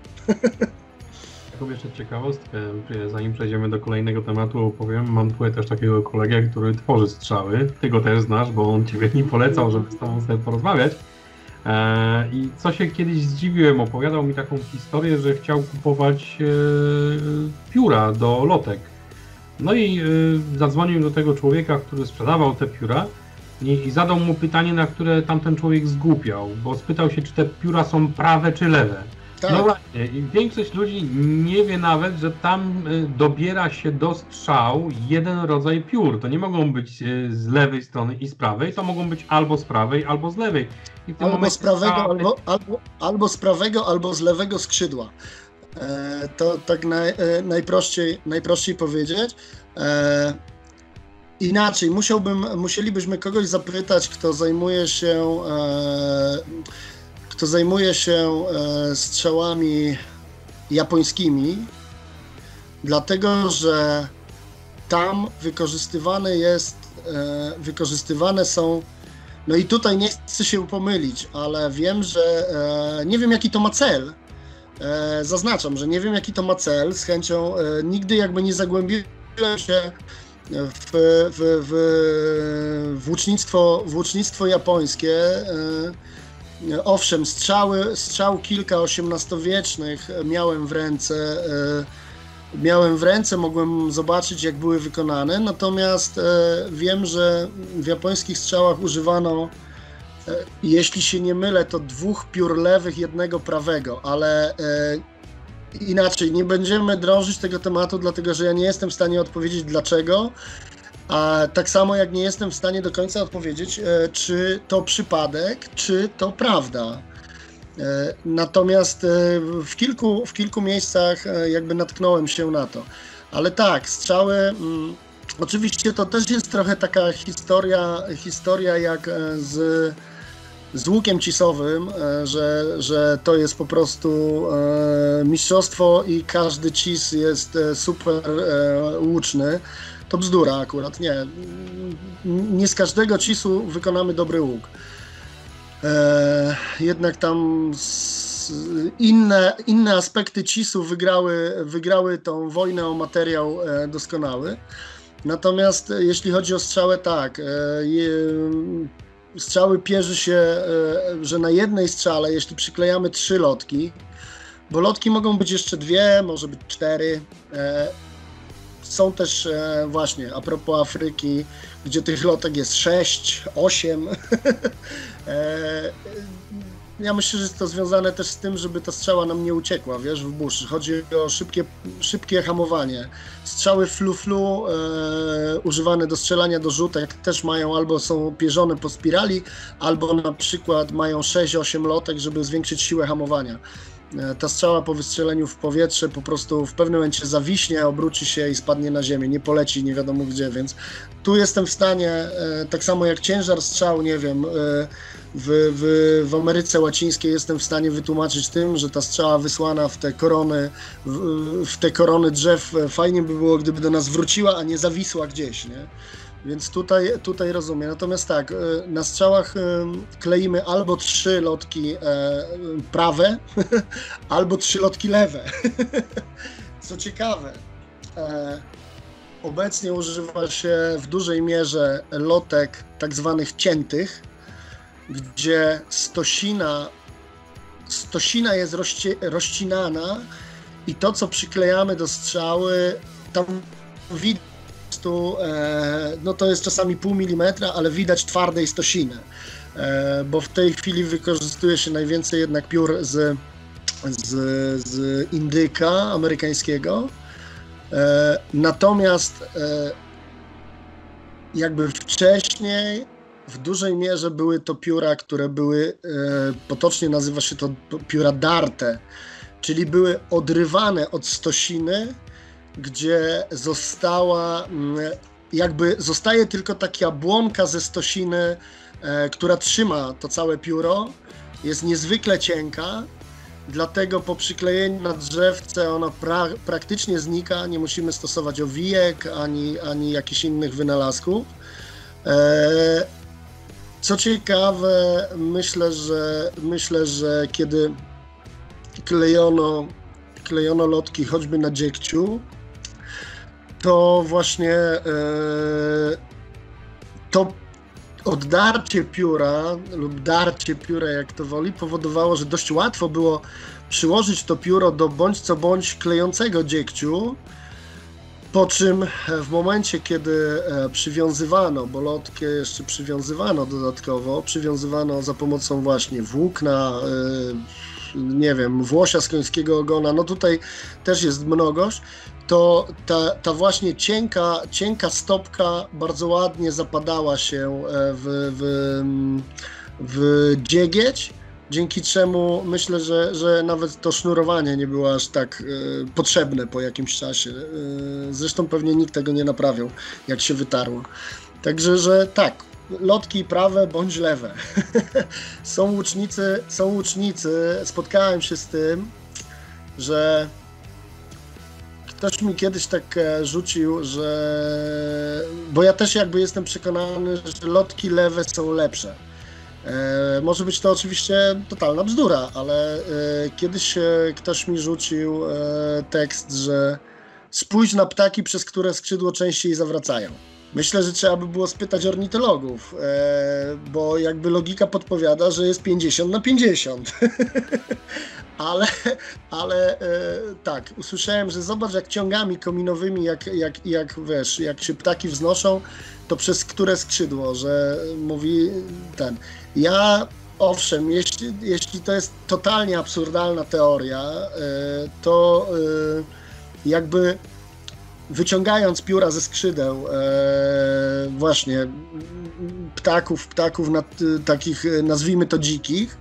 B: Taką jeszcze ciekawostkę, zanim przejdziemy do kolejnego tematu, opowiem. Mam tutaj też takiego kolegę, który tworzy strzały. Ty go też znasz, bo on ciebie nie polecał, żeby z tobą sobie porozmawiać. Eee, I co się kiedyś zdziwiłem, opowiadał mi taką historię, że chciał kupować e, pióra do lotek. No i e, zadzwonił do tego człowieka, który sprzedawał te pióra i, i zadał mu pytanie, na które tamten człowiek zgłupiał, bo spytał się, czy te pióra są prawe czy lewe. Tak. No właśnie, i większość ludzi nie wie nawet, że tam dobiera się do strzał jeden rodzaj piór. To nie mogą być z lewej strony i z prawej, to mogą być albo z prawej, albo z lewej. I w tym
A: albo,
B: momencie
A: z prawego,
B: ta...
A: albo, albo, albo z prawego, albo z lewego skrzydła. E, to tak naj, e, najprościej, najprościej powiedzieć. E, inaczej, musiałbym, musielibyśmy kogoś zapytać, kto zajmuje się... E, kto zajmuje się e, strzałami japońskimi, dlatego że tam wykorzystywane jest, e, wykorzystywane są, no i tutaj nie chcę się pomylić, ale wiem, że e, nie wiem jaki to ma cel, e, zaznaczam, że nie wiem jaki to ma cel, z chęcią e, nigdy jakby nie zagłębiłem się w, w, w, w, łucznictwo, w łucznictwo japońskie. E, Owszem, strzały, strzał kilka osiemnastowiecznych miałem w ręce, e, miałem w ręce, mogłem zobaczyć jak były wykonane, natomiast e, wiem, że w japońskich strzałach używano, e, jeśli się nie mylę, to dwóch piór lewych, jednego prawego, ale e, inaczej, nie będziemy drążyć tego tematu, dlatego że ja nie jestem w stanie odpowiedzieć dlaczego. A tak samo jak nie jestem w stanie do końca odpowiedzieć, e, czy to przypadek, czy to prawda. E, natomiast e, w kilku, w kilku miejscach e, jakby natknąłem się na to. Ale tak, strzały, mm, oczywiście to też jest trochę taka historia, historia jak e, z, z łukiem cisowym, e, że, że to jest po prostu e, mistrzostwo i każdy cis jest e, super e, łuczny. To bzdura akurat, nie. Nie z każdego cisu wykonamy dobry łuk. E, jednak tam inne, inne aspekty cisu wygrały, wygrały tą wojnę o materiał e, doskonały. Natomiast jeśli chodzi o strzałę, tak. E, je, strzały pierzy się, e, że na jednej strzale, jeśli przyklejamy trzy lotki, bo lotki mogą być jeszcze dwie, może być cztery. E, Są też e, właśnie, a propos Afryki, gdzie tych lotek jest sześć, osiem. e, ja myślę, że jest to związane też z tym, żeby ta strzała nam nie uciekła, wiesz, w buszy. Chodzi o szybkie, szybkie hamowanie. Strzały flu-flu e, używane do strzelania do rzutek też mają albo są pierzone po spirali, albo na przykład mają sześć osiem lotek, żeby zwiększyć siłę hamowania. Ta strzała po wystrzeleniu w powietrze po prostu w pewnym momencie zawiśnie, obróci się i spadnie na ziemię, nie poleci nie wiadomo gdzie, więc tu jestem w stanie, tak samo jak ciężar strzał, nie wiem, w, w, w Ameryce Łacińskiej jestem w stanie wytłumaczyć tym, że ta strzała wysłana w te korony, w, w te korony drzew, fajnie by było, gdyby do nas wróciła, a nie zawisła gdzieś, nie? Więc tutaj, tutaj rozumiem. Natomiast tak, na strzałach kleimy albo trzy lotki prawe, albo trzy lotki lewe. Co ciekawe, obecnie używa się w dużej mierze lotek tak zwanych ciętych, gdzie stosina, stosina jest rozci rozcinana i to, co przyklejamy do strzały, tam widać, tu, e, no to jest czasami pół milimetra, ale widać twardej stosiny, e, bo w tej chwili wykorzystuje się najwięcej jednak piór z, z, z indyka amerykańskiego. E, natomiast e, jakby wcześniej w dużej mierze były to pióra, które były, e, potocznie nazywa się to pióra darte, czyli były odrywane od stosiny, gdzie została, jakby zostaje tylko taka błonka ze stosiny, e, która trzyma to całe pióro, jest niezwykle cienka, dlatego po przyklejeniu na drzewce ona pra praktycznie znika, nie musimy stosować owijek ani, ani jakichś innych wynalazków. E, co ciekawe, myślę, że myślę, że kiedy klejono, klejono lotki choćby na dziegciu, to właśnie e, to oddarcie pióra lub darcie pióra, jak to woli, powodowało, że dość łatwo było przyłożyć to pióro do bądź co bądź klejącego dziegciu, po czym w momencie, kiedy przywiązywano, bo lotkę jeszcze przywiązywano dodatkowo, przywiązywano za pomocą właśnie włókna, nie wiem, włosia z końskiego ogona, no tutaj też jest mnogość, to ta, ta właśnie cienka, cienka stopka bardzo ładnie zapadała się w, w, w dziegieć, dzięki czemu myślę, że, że nawet to sznurowanie nie było aż tak y, potrzebne po jakimś czasie. Y, zresztą pewnie nikt tego nie naprawiał, jak się wytarło. Także, że tak, lotki prawe bądź lewe. Są łucznicy, są łucznicy, spotkałem się z tym, że ktoś mi kiedyś tak rzucił, że... Bo ja też jakby jestem przekonany, że lotki lewe są lepsze. E, może być to oczywiście totalna bzdura, ale e, kiedyś e, ktoś mi rzucił e, tekst, że spójrz na ptaki, przez które skrzydło częściej zawracają. Myślę, że trzeba by było spytać ornitologów, e, bo jakby logika podpowiada, że jest pięćdziesiąt na pięćdziesiąt. ale ale e, tak, usłyszałem, że zobacz, jak ciągami kominowymi, jak, jak, jak wiesz, jak się ptaki wznoszą, to przez które skrzydło, że mówi ten. Ja, owszem, jeśli, jeśli to jest totalnie absurdalna teoria, e, to e, jakby wyciągając pióra ze skrzydeł e, właśnie ptaków, ptaków nad, takich, nazwijmy to dzikich,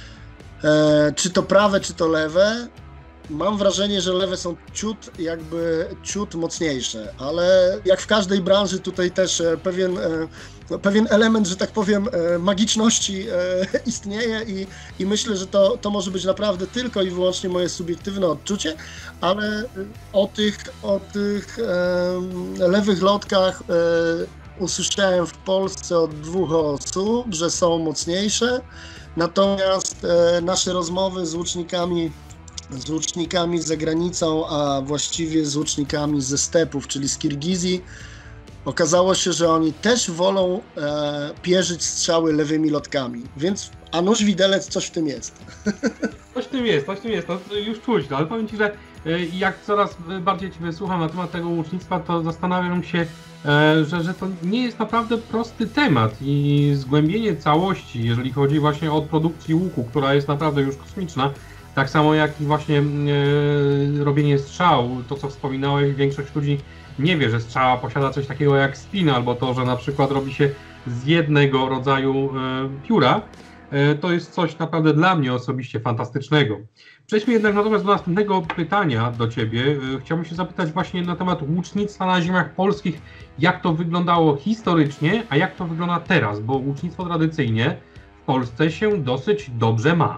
A: e, czy to prawe, czy to lewe, mam wrażenie, że lewe są ciut jakby ciut mocniejsze, ale jak w każdej branży tutaj też pewien, pewien element, że tak powiem, magiczności istnieje i, i myślę, że to, to może być naprawdę tylko i wyłącznie moje subiektywne odczucie, ale o tych, o tych e, lewych lotkach e, usłyszałem w Polsce od dwóch osób, że są mocniejsze, natomiast e, nasze rozmowy z łucznikami z łucznikami za granicą, a właściwie z łucznikami ze stepów, czyli z Kirgizji, okazało się, że oni też wolą e, pierzyć strzały lewymi lotkami, więc a nóż widelec, coś w tym jest.
B: Coś w tym jest, coś w tym jest, to już czuć, no, ale powiem Ci, że jak coraz bardziej Ciebie słucham na temat tego łucznictwa, to zastanawiam się, że, że to nie jest naprawdę prosty temat i zgłębienie całości, jeżeli chodzi właśnie o produkcję łuku, która jest naprawdę już kosmiczna, tak samo jak i właśnie e, robienie strzał, to co wspominałeś, większość ludzi nie wie, że strzała posiada coś takiego jak spin, albo to, że na przykład robi się z jednego rodzaju e, pióra. E, to jest coś naprawdę dla mnie osobiście fantastycznego. Przejdźmy jednak natomiast do następnego pytania do Ciebie. E, chciałbym się zapytać właśnie na temat łucznictwa na ziemiach polskich, jak to wyglądało historycznie, a jak to wygląda teraz, bo łucznictwo tradycyjnie w Polsce się dosyć dobrze ma.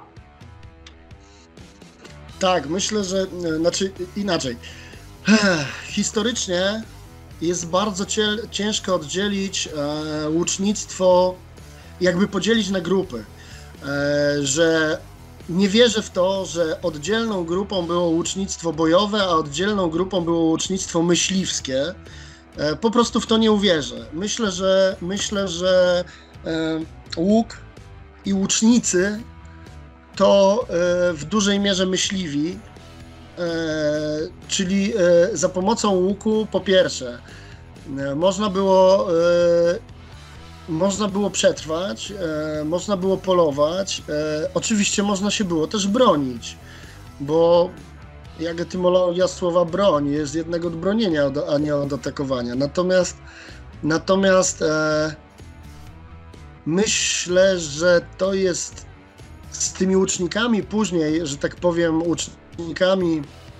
A: Tak, myślę, że, znaczy inaczej, historycznie jest bardzo ciężko oddzielić e, łucznictwo, jakby podzielić na grupy, e, że nie wierzę w to, że oddzielną grupą było łucznictwo bojowe, a oddzielną grupą było łucznictwo myśliwskie, Po prostu w to nie uwierzę. Myślę, że myślę, że łuk i łucznicy to w dużej mierze myśliwi, czyli za pomocą łuku po pierwsze można było można było przetrwać, można było polować, oczywiście można się było też bronić, bo jak etymologia słowa broń jest jednak od bronienia, a nie od atakowania. Natomiast, natomiast e, myślę, że to jest z tymi łucznikami później, że tak powiem, łucznikami,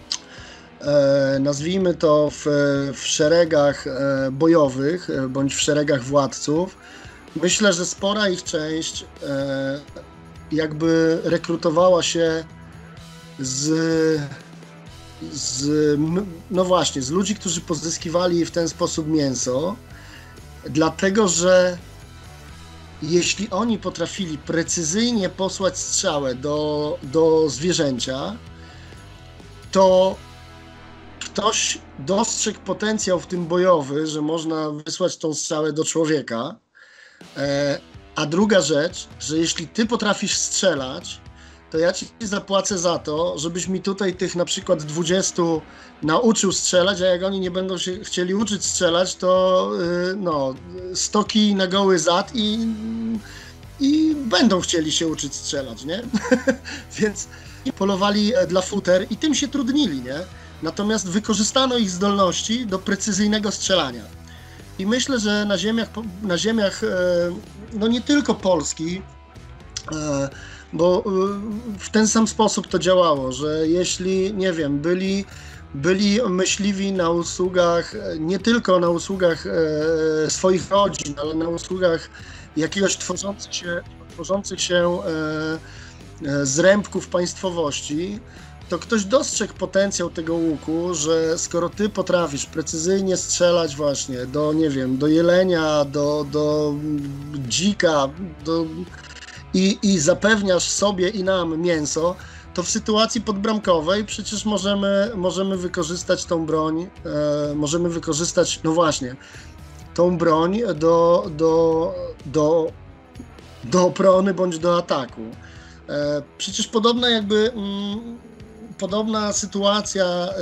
A: e, nazwijmy to w, w szeregach e, bojowych, e, bądź w szeregach władców. Myślę, że spora ich część e, jakby rekrutowała się z Z, no właśnie, z ludzi, którzy pozyskiwali w ten sposób mięso, dlatego że jeśli oni potrafili precyzyjnie posłać strzałę do, do zwierzęcia, to ktoś dostrzegł potencjał w tym bojowy, że można wysłać tą strzałę do człowieka, e, a druga rzecz, że jeśli ty potrafisz strzelać, to ja ci zapłacę za to, żebyś mi tutaj tych na przykład dwudziestu nauczył strzelać, a jak oni nie będą się chcieli uczyć strzelać, to yy, no, sto kij na goły zad i, i będą chcieli się uczyć strzelać, nie? Więc polowali dla futer i tym się trudnili, nie? Natomiast wykorzystano ich zdolności do precyzyjnego strzelania. I myślę, że na ziemiach, na ziemiach yy, no nie tylko Polski, yy, bo w ten sam sposób to działało, że jeśli, nie wiem, byli, byli myśliwi na usługach, nie tylko na usługach e, swoich rodzin, ale na usługach jakiegoś tworzących się, tworzących się e, e, zrębków państwowości, to ktoś dostrzegł potencjał tego łuku, że skoro ty potrafisz precyzyjnie strzelać właśnie do, nie wiem, do jelenia, do, do dzika, do... I, i zapewniasz sobie i nam mięso, to w sytuacji podbramkowej przecież możemy, możemy wykorzystać tą broń, e, możemy wykorzystać, no właśnie, tą broń do, do, do, do obrony bądź do ataku. E, przecież podobna jakby, mm, podobna sytuacja, e,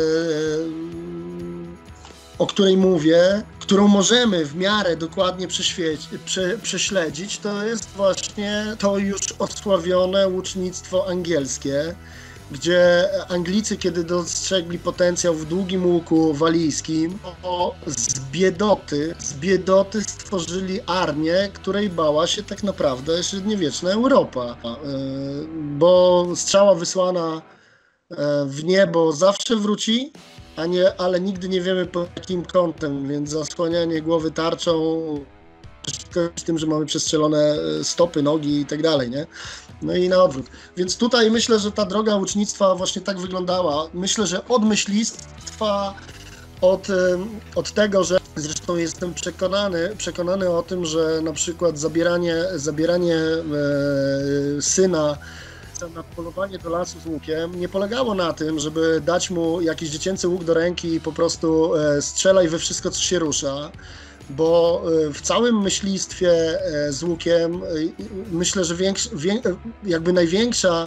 A: o której mówię, którą możemy w miarę dokładnie prze, prześledzić, to jest właśnie to już osławione łucznictwo angielskie, gdzie Anglicy, kiedy dostrzegli potencjał w długim łuku walijskim, to z biedoty, z biedoty stworzyli armię, której bała się tak naprawdę średniowieczna Europa, bo strzała wysłana w niebo zawsze wróci, a nie, ale nigdy nie wiemy pod jakim kątem, więc zasłanianie głowy tarczą z tym, że mamy przestrzelone stopy, nogi i tak dalej, nie? No i na odwrót. Więc tutaj myślę, że ta droga łucznictwa właśnie tak wyglądała. Myślę, że od myślistwa, od, od tego, że zresztą jestem przekonany, przekonany o tym, że na przykład zabieranie, zabieranie e, syna na polowanie do lasu z łukiem nie polegało na tym, żeby dać mu jakiś dziecięcy łuk do ręki i po prostu e, strzelaj we wszystko, co się rusza, bo e, w całym myślistwie e, z łukiem e, myślę, że większy, wię, jakby największa,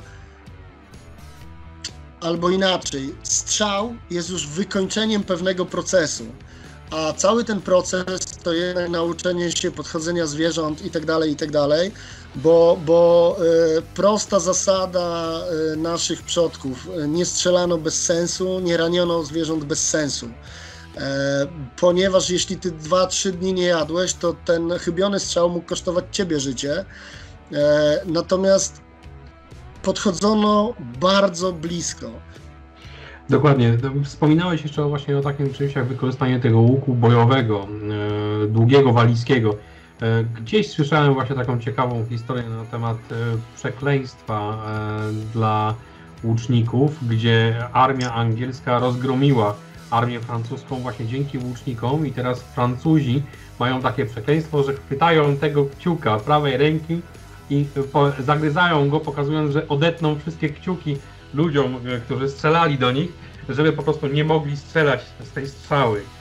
A: albo inaczej, strzał jest już wykończeniem pewnego procesu, a cały ten proces to jednak nauczenie się podchodzenia zwierząt i tak dalej, i tak dalej, bo, bo y, prosta zasada y, naszych przodków, y, nie strzelano bez sensu, nie raniono zwierząt bez sensu, y, ponieważ jeśli ty dwa trzy dni nie jadłeś, to ten chybiony strzał mógł kosztować ciebie życie, y, natomiast podchodzono bardzo blisko.
B: Dokładnie. Wspominałeś jeszcze właśnie o takim czymś jak wykorzystanie tego łuku bojowego, e, długiego, walijskiego. E, gdzieś słyszałem właśnie taką ciekawą historię na temat e, przekleństwa e, dla łuczników, gdzie armia angielska rozgromiła armię francuską właśnie dzięki łucznikom i teraz Francuzi mają takie przekleństwo, że chwytają tego kciuka prawej ręki i po, zagryzają go, pokazując, że odetną wszystkie kciuki ludziom, którzy strzelali do nich, żeby po prostu nie mogli strzelać z tej strzały.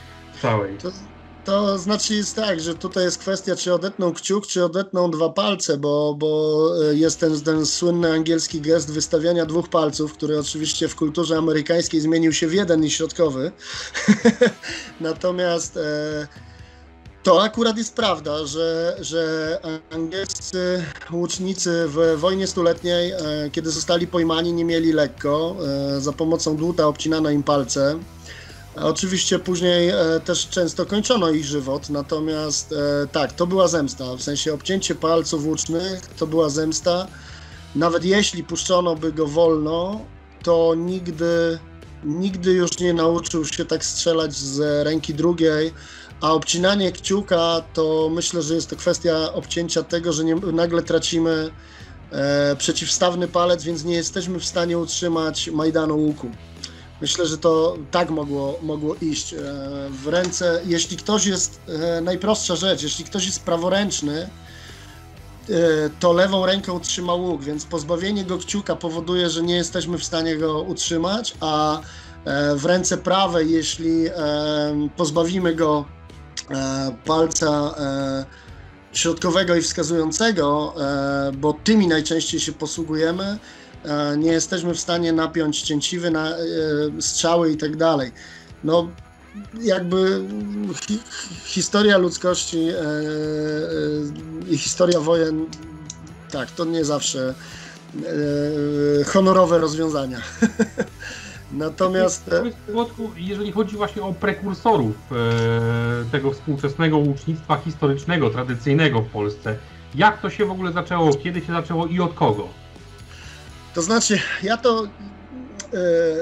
B: całej.
A: To, to znaczy jest tak, że tutaj jest kwestia, czy odetną kciuk, czy odetną dwa palce, bo, bo jest ten, ten słynny angielski gest wystawiania dwóch palców, który oczywiście w kulturze amerykańskiej zmienił się w jeden i środkowy. Natomiast e, to akurat jest prawda, że, że angielscy łucznicy w wojnie stuletniej, e, kiedy zostali pojmani, nie mieli lekko. E, za pomocą dłuta obcinano im palce. Oczywiście później e, też często kończono ich żywot, natomiast e, tak, to była zemsta, w sensie obcięcie palców łucznych to była zemsta. Nawet jeśli puszczono by go wolno, to nigdy, nigdy już nie nauczył się tak strzelać z ręki drugiej, a obcinanie kciuka to myślę, że jest to kwestia obcięcia tego, że nie, nagle tracimy e, przeciwstawny palec, więc nie jesteśmy w stanie utrzymać majdanu łuku. Myślę, że to tak mogło, mogło iść w ręce. Jeśli ktoś jest, najprostsza rzecz, jeśli ktoś jest praworęczny, to lewą ręką trzyma łuk, więc pozbawienie go kciuka powoduje, że nie jesteśmy w stanie go utrzymać, a w ręce prawej, jeśli pozbawimy go palca środkowego i wskazującego, bo tymi najczęściej się posługujemy, nie jesteśmy w stanie napiąć cięciwy na e, strzały i tak dalej. No jakby hi, historia ludzkości i e, e, historia wojen, tak, to nie zawsze e, honorowe rozwiązania. Natomiast...
B: Jeżeli chodzi właśnie o prekursorów e, tego współczesnego łucznictwa historycznego, tradycyjnego w Polsce, jak to się w ogóle zaczęło, kiedy się zaczęło i od kogo?
A: To znaczy, ja to, yy,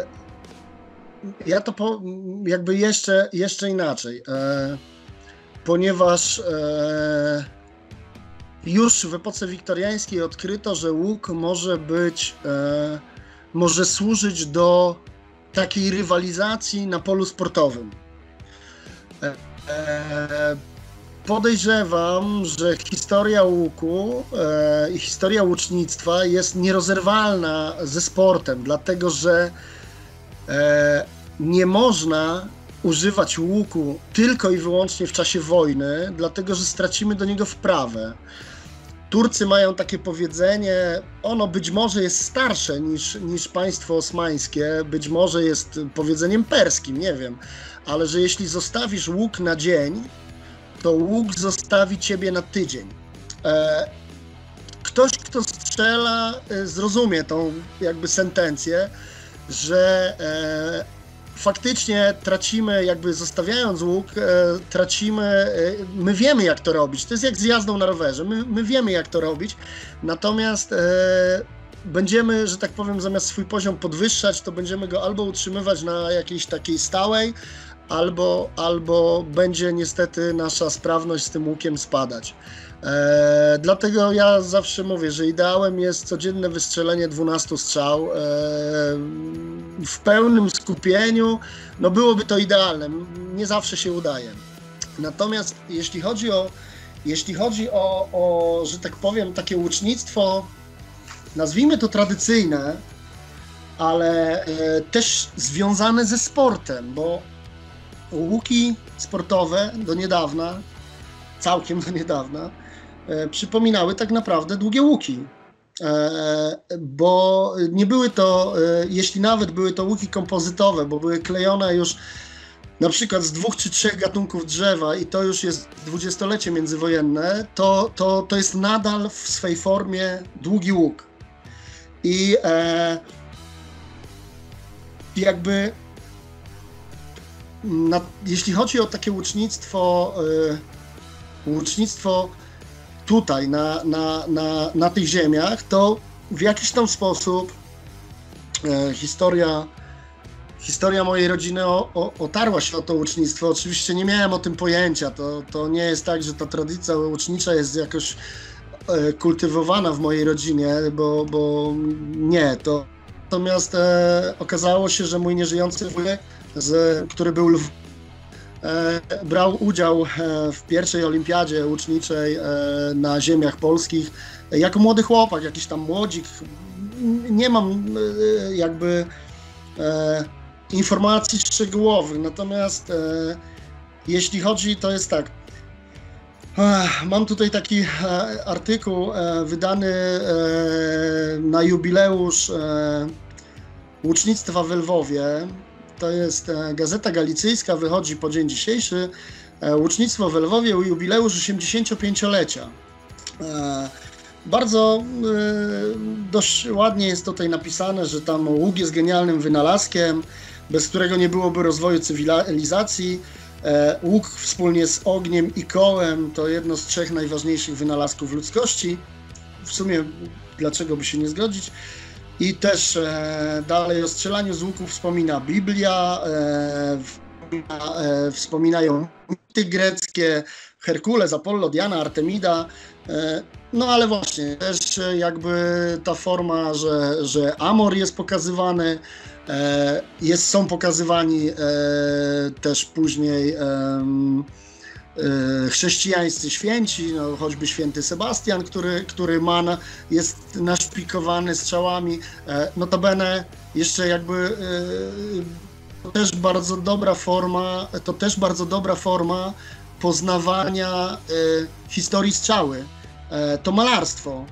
A: ja to po, jakby jeszcze, jeszcze inaczej, yy, ponieważ yy, już w epoce wiktoriańskiej odkryto, że łuk może być, yy, może służyć do takiej rywalizacji na polu sportowym. Yy, Podejrzewam, że historia łuku e, i historia łucznictwa jest nierozerwalna ze sportem, dlatego że e, nie można używać łuku tylko i wyłącznie w czasie wojny, dlatego że stracimy do niego wprawę. Turcy mają takie powiedzenie, ono być może jest starsze niż, niż państwo osmańskie, być może jest powiedzeniem perskim, nie wiem, ale że jeśli zostawisz łuk na dzień, to łuk zostawi ciebie na tydzień. E, ktoś, kto strzela, e, zrozumie tą jakby sentencję, że e, faktycznie tracimy, jakby zostawiając łuk, e, tracimy, e, my wiemy jak to robić, to jest jak z jazdą na rowerze, my, my wiemy jak to robić, natomiast e, będziemy, że tak powiem, zamiast swój poziom podwyższać, to będziemy go albo utrzymywać na jakiejś takiej stałej, Albo, albo będzie niestety nasza sprawność z tym łukiem spadać. E, dlatego ja zawsze mówię, że ideałem jest codzienne wystrzelenie dwunastu strzał e, w pełnym skupieniu. No byłoby to idealne, nie zawsze się udaje. Natomiast jeśli chodzi o, jeśli chodzi o, o że tak powiem, takie łucznictwo, nazwijmy to tradycyjne, ale e, też związane ze sportem, bo łuki sportowe do niedawna, całkiem do niedawna, e, przypominały tak naprawdę długie łuki, e, bo nie były to, e, jeśli nawet były to łuki kompozytowe, bo były klejone już na przykład z dwóch czy trzech gatunków drzewa i to już jest dwudziestolecie międzywojenne, to, to, to jest nadal w swej formie długi łuk. I e, jakby Na, jeśli chodzi o takie łucznictwo, y, łucznictwo tutaj, na, na, na, na tych ziemiach, to w jakiś tam sposób y, historia, historia mojej rodziny o, o, otarła się o to łucznictwo. Oczywiście nie miałem o tym pojęcia. To, to nie jest tak, że ta tradycja łucznicza jest jakoś y, kultywowana w mojej rodzinie, bo, bo nie. To, natomiast e, okazało się, że mój nieżyjący wujek, Z, który był lw, e, brał udział e, w pierwszej olimpiadzie łuczniczej e, na ziemiach polskich jako młody chłopak, jakiś tam młodzik. Nie mam e, jakby e, informacji szczegółowych, natomiast e, jeśli chodzi, to jest tak. Mam tutaj taki artykuł wydany na jubileusz łucznictwa w Lwowie. To jest Gazeta Galicyjska, wychodzi po dzień dzisiejszy. Łucznictwo w Lwowie, jubileusz osiemdziesięciopięciolecia. Bardzo dość ładnie jest tutaj napisane, że tam łuk jest genialnym wynalazkiem, bez którego nie byłoby rozwoju cywilizacji. Łuk wspólnie z ogniem i kołem to jedno z trzech najważniejszych wynalazków ludzkości. W sumie dlaczego by się nie zgodzić? I też e, dalej o strzelaniu z łuku wspomina Biblia, e, wspomina, e, wspominają mity greckie, Herkules, Apollo, Diana, Artemida. E, no ale właśnie, też jakby ta forma, że, że Amor jest pokazywany, e, jest, są pokazywani e, też później e, chrześcijańscy święci, no, choćby święty Sebastian, który, który ma na, jest naszpikowany strzałami. Notabene jeszcze jakby to też bardzo dobra forma, to też bardzo dobra forma poznawania historii strzały. To malarstwo.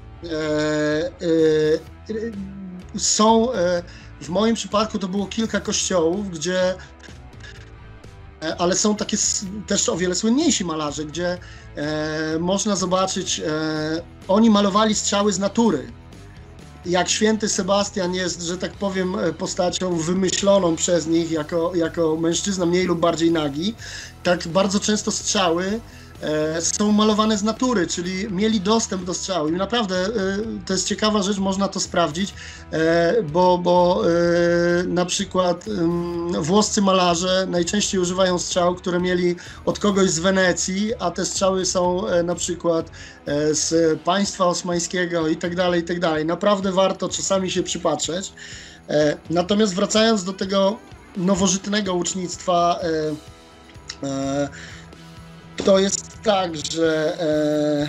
A: Są, w moim przypadku to było kilka kościołów, gdzie ale są takie też o wiele słynniejsi malarze, gdzie e, można zobaczyć, e, oni malowali strzały z natury. Jak święty Sebastian jest, że tak powiem, postacią wymyśloną przez nich jako, jako mężczyzna mniej lub bardziej nagi, tak bardzo często strzały e, są malowane z natury, czyli mieli dostęp do strzały. I naprawdę e, to jest ciekawa rzecz, można to sprawdzić, e, bo, bo e, na przykład e, włoscy malarze najczęściej używają strzał, które mieli od kogoś z Wenecji, a te strzały są e, na przykład e, z państwa osmańskiego i tak dalej, i tak dalej. Naprawdę warto czasami się przypatrzeć. E, natomiast wracając do tego nowożytnego łucznictwa, e, e, to jest tak, że e,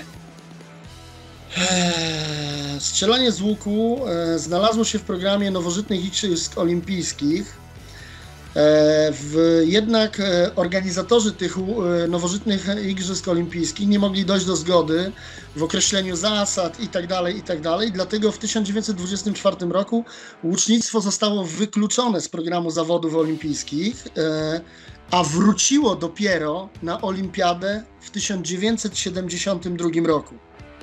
A: e, strzelanie z łuku e, znalazło się w programie nowożytnych Igrzysk Olimpijskich. E, w, jednak e, organizatorzy tych e, nowożytnych Igrzysk Olimpijskich nie mogli dojść do zgody w określeniu zasad itd., itd. Dlatego w tysiąc dziewięćset dwudziestym czwartym roku łucznictwo zostało wykluczone z programu zawodów olimpijskich, e, a wróciło dopiero na olimpiadę w tysiąc dziewięćset siedemdziesiątym drugim roku.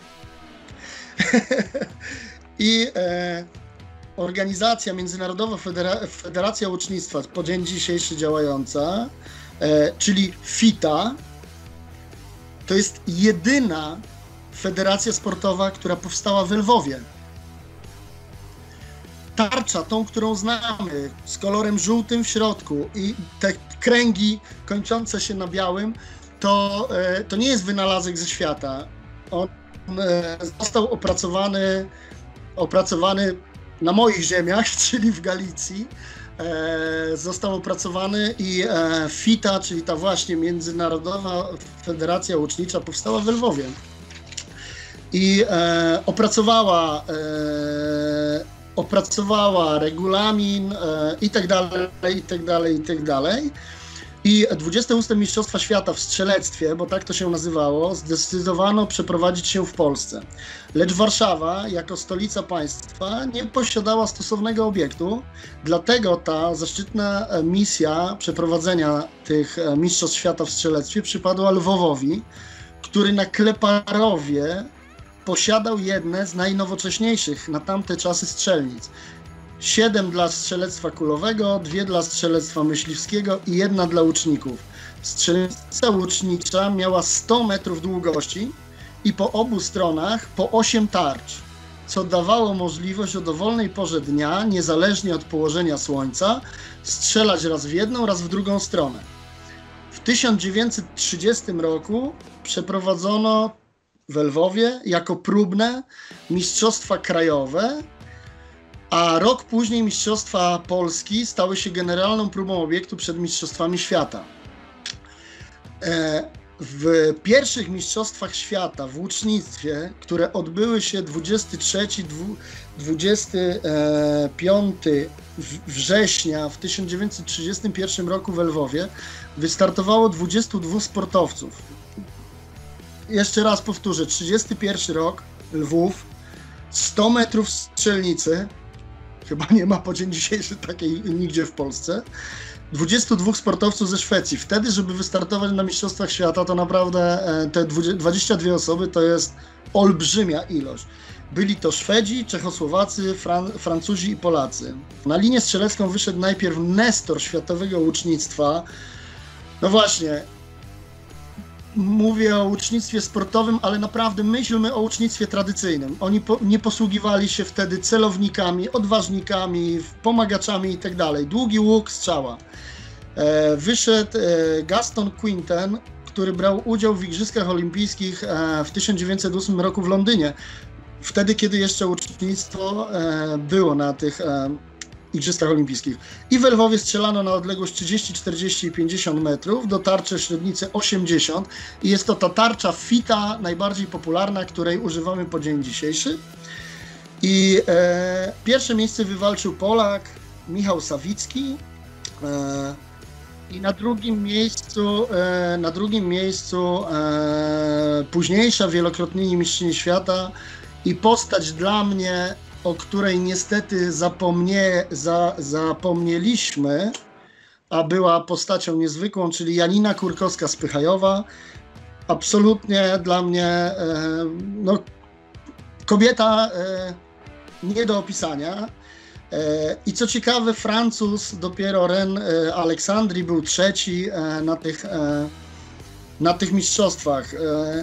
A: I e, organizacja Międzynarodowa Federa- Federacja Łucznictwa, po dzień dzisiejszy działająca, e, czyli FITA, to jest jedyna federacja sportowa, która powstała w Lwowie. Tarcza, tą, którą znamy, z kolorem żółtym w środku i te kręgi kończące się na białym, to, e, to nie jest wynalazek ze świata. On e, został opracowany, opracowany na moich ziemiach, czyli w Galicji. E, został opracowany i e, FITA, czyli ta właśnie Międzynarodowa Federacja Łucznicza, powstała w Lwowie. I e, opracowała e, opracowała regulamin e, i tak dalej, i tak dalej, i tak dalej. I dwudzieste ósme Mistrzostwa Świata w strzelectwie, bo tak to się nazywało, zdecydowano przeprowadzić się w Polsce. Lecz Warszawa, jako stolica państwa, nie posiadała stosownego obiektu, dlatego ta zaszczytna misja przeprowadzenia tych Mistrzostw Świata w strzelectwie przypadła Lwowowi, który na Kleparowie posiadał jedne z najnowocześniejszych na tamte czasy strzelnic. Siedem dla strzelectwa kulowego, dwie dla strzelectwa myśliwskiego i jedna dla łuczników. Strzelnica łucznicza miała sto metrów długości i po obu stronach po osiem tarcz, co dawało możliwość o dowolnej porze dnia, niezależnie od położenia słońca, strzelać raz w jedną, raz w drugą stronę. W tysiąc dziewięćset trzydziestym roku przeprowadzono w Lwowie jako próbne mistrzostwa krajowe, a rok później Mistrzostwa Polski stały się generalną próbą obiektu przed Mistrzostwami Świata. E, w pierwszych mistrzostwach świata w łucznictwie, które odbyły się dwudziestego trzeciego do dwudziestego piątego września w tysiąc dziewięćset trzydziestym pierwszym roku w Lwowie, wystartowało dwudziestu dwóch sportowców. Jeszcze raz powtórzę, trzydziesty pierwszy rok, Lwów, sto metrów strzelnicy, chyba nie ma po dzień dzisiejszy takiej nigdzie w Polsce, dwudziestu dwóch sportowców ze Szwecji. Wtedy, żeby wystartować na Mistrzostwach Świata, to naprawdę te dwadzieścia dwie osoby to jest olbrzymia ilość. Byli to Szwedzi, Czechosłowacy, Fran Francuzi i Polacy. Na linię strzelecką wyszedł najpierw nestor światowego łucznictwa. No właśnie, mówię o łucznictwie sportowym, ale naprawdę myślmy o łucznictwie tradycyjnym. Oni po, nie posługiwali się wtedy celownikami, odważnikami, pomagaczami i tak dalej. Długi łuk, strzała. E, wyszedł e, Gaston Quinten, który brał udział w Igrzyskach Olimpijskich e, w tysiąc dziewięćset ósmym roku w Londynie. Wtedy, kiedy jeszcze łucznictwo e, było na tych e, Igrzyskach Olimpijskich. I w Lwowie strzelano na odległość trzydzieści, czterdzieści i pięćdziesiąt metrów, do tarczy średnicy osiemdziesiąt. I jest to ta tarcza fita, najbardziej popularna, której używamy po dzień dzisiejszy. I e, pierwsze miejsce wywalczył Polak Michał Sawicki. E, I na drugim miejscu, e, na drugim miejscu e, późniejsza wielokrotnie mistrzyni świata i postać dla mnie, o której niestety zapomnie, za, zapomnieliśmy, a była postacią niezwykłą, czyli Janina Kurkowska-Spychajowa. Absolutnie dla mnie e, no, kobieta e, nie do opisania. E, I co ciekawe, Francuz dopiero Ren e, Aleksandrii był trzeci e, na, tych, e, na tych mistrzostwach. E,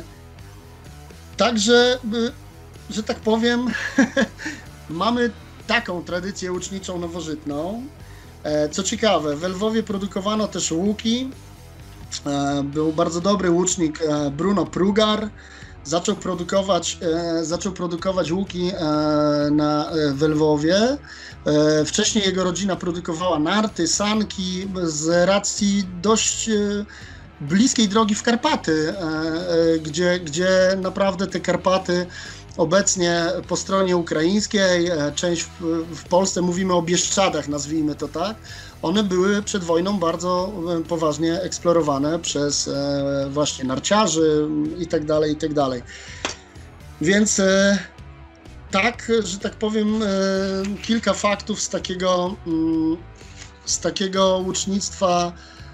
A: także, e, że tak powiem, mamy taką tradycję łuczniczą nowożytną. E, co ciekawe, w Lwowie produkowano też łuki. E, był bardzo dobry łucznik e, Bruno Prugar. Zaczął produkować, e, zaczął produkować łuki e, na, e, w Lwowie. E, wcześniej jego rodzina produkowała narty, sanki z racji dość e, bliskiej drogi w Karpaty, e, e, gdzie, gdzie naprawdę te Karpaty obecnie po stronie ukraińskiej, e, część w, w Polsce mówimy o Bieszczadach, nazwijmy to tak, one były przed wojną bardzo poważnie eksplorowane przez e, właśnie narciarzy i tak dalej, i tak dalej. Więc e, tak, że tak powiem, e, kilka faktów z takiego, mm, z takiego łucznictwa,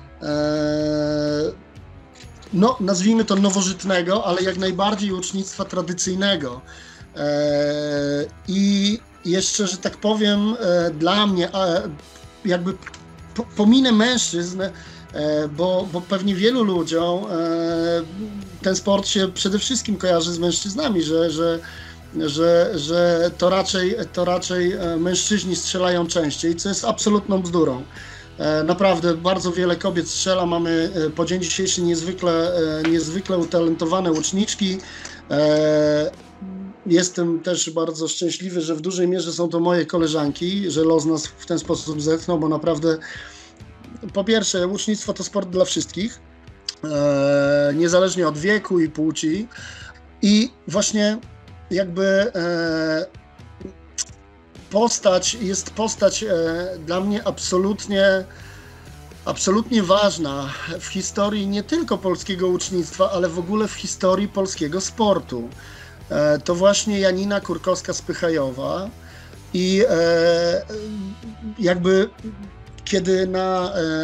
A: e, no nazwijmy to nowożytnego, ale jak najbardziej łucznictwa tradycyjnego. E, I jeszcze, że tak powiem, e, dla mnie, e, jakby po, pominę mężczyzn, e, bo, bo pewnie wielu ludziom e, ten sport się przede wszystkim kojarzy z mężczyznami, że, że, że, że to, raczej, to raczej mężczyźni strzelają częściej, co jest absolutną bzdurą. E, naprawdę bardzo wiele kobiet strzela, mamy e, po dzień dzisiejszy niezwykle, e, niezwykle utalentowane łuczniczki. E, Jestem też bardzo szczęśliwy, że w dużej mierze są to moje koleżanki, że los nas w ten sposób zetknął, bo naprawdę po pierwsze łucznictwo to sport dla wszystkich, e, niezależnie od wieku i płci, i właśnie jakby e, postać jest postać e, dla mnie absolutnie absolutnie ważna w historii nie tylko polskiego łucznictwa, ale w ogóle w historii polskiego sportu. To właśnie Janina Kurkowska-Spychajowa i e, jakby kiedy na e,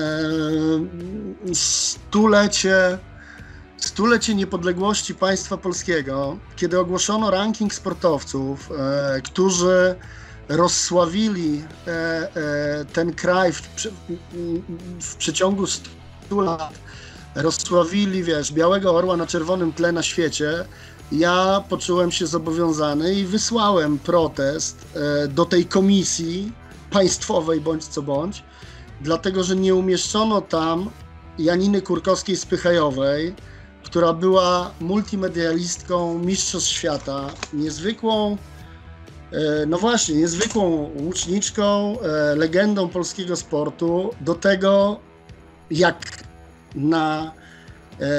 A: stulecie, stulecie niepodległości państwa polskiego, kiedy ogłoszono ranking sportowców, e, którzy rozsławili e, e, ten kraj w, w przeciągu stu lat, rozsławili, wiesz, Białego Orła na czerwonym tle na świecie, ja poczułem się zobowiązany i wysłałem protest e, do tej komisji państwowej, bądź co bądź, dlatego że nie umieszczono tam Janiny Kurkowskiej-Spychajowej, która była multimedialistką mistrzostw świata, niezwykłą, e, no właśnie, niezwykłą łuczniczką, e, legendą polskiego sportu, do tego jak na e,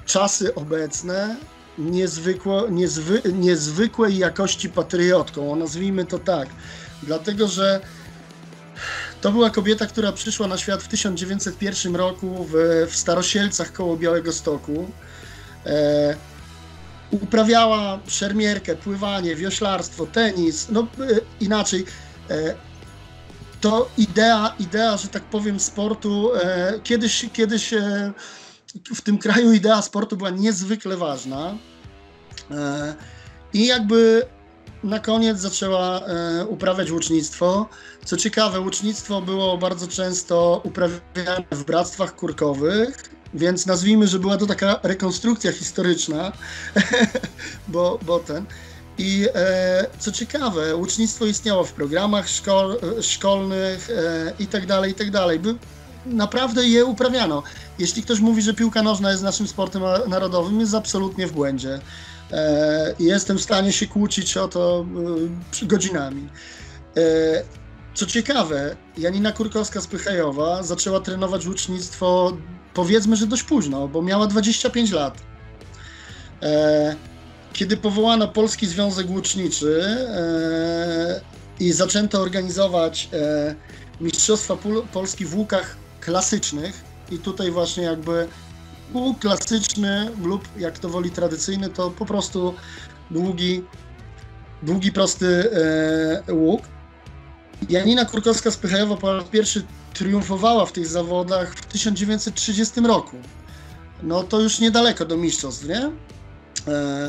A: czasy obecne niezwykło, niezwy, niezwykłej jakości patriotką, nazwijmy to tak, dlatego że to była kobieta, która przyszła na świat w tysiąc dziewięćset pierwszym roku w, w Starosielcach koło Białegostoku. E, uprawiała szermierkę, pływanie, wioślarstwo, tenis, no e, inaczej. E, to idea, idea, że tak powiem, sportu, e, kiedyś, kiedyś e, w tym kraju idea sportu była niezwykle ważna e, i jakby na koniec zaczęła e, uprawiać łucznictwo. Co ciekawe, łucznictwo było bardzo często uprawiane w bractwach kurkowych, więc nazwijmy, że była to taka rekonstrukcja historyczna, bo, bo ten. I e, co ciekawe, łucznictwo istniało w programach szkol, szkolnych e, i tak dalej, i tak dalej. By, naprawdę je uprawiano. Jeśli ktoś mówi, że piłka nożna jest naszym sportem narodowym, jest absolutnie w błędzie. E, jestem w stanie się kłócić o to e, godzinami. E, co ciekawe, Janina Kurkowska-Spychajowa zaczęła trenować łucznictwo, powiedzmy, że dość późno, bo miała dwadzieścia pięć lat. E, Kiedy powołano Polski Związek Łuczniczy e, i zaczęto organizować e, Mistrzostwa Polski w łukach klasycznych i tutaj właśnie jakby łuk klasyczny lub jak to woli tradycyjny, to po prostu długi, długi prosty e, łuk. Janina Kurkowska-Spychajowa po raz pierwszy triumfowała w tych zawodach w tysiąc dziewięćset trzydziestym roku. No to już niedaleko do mistrzostw, nie? E,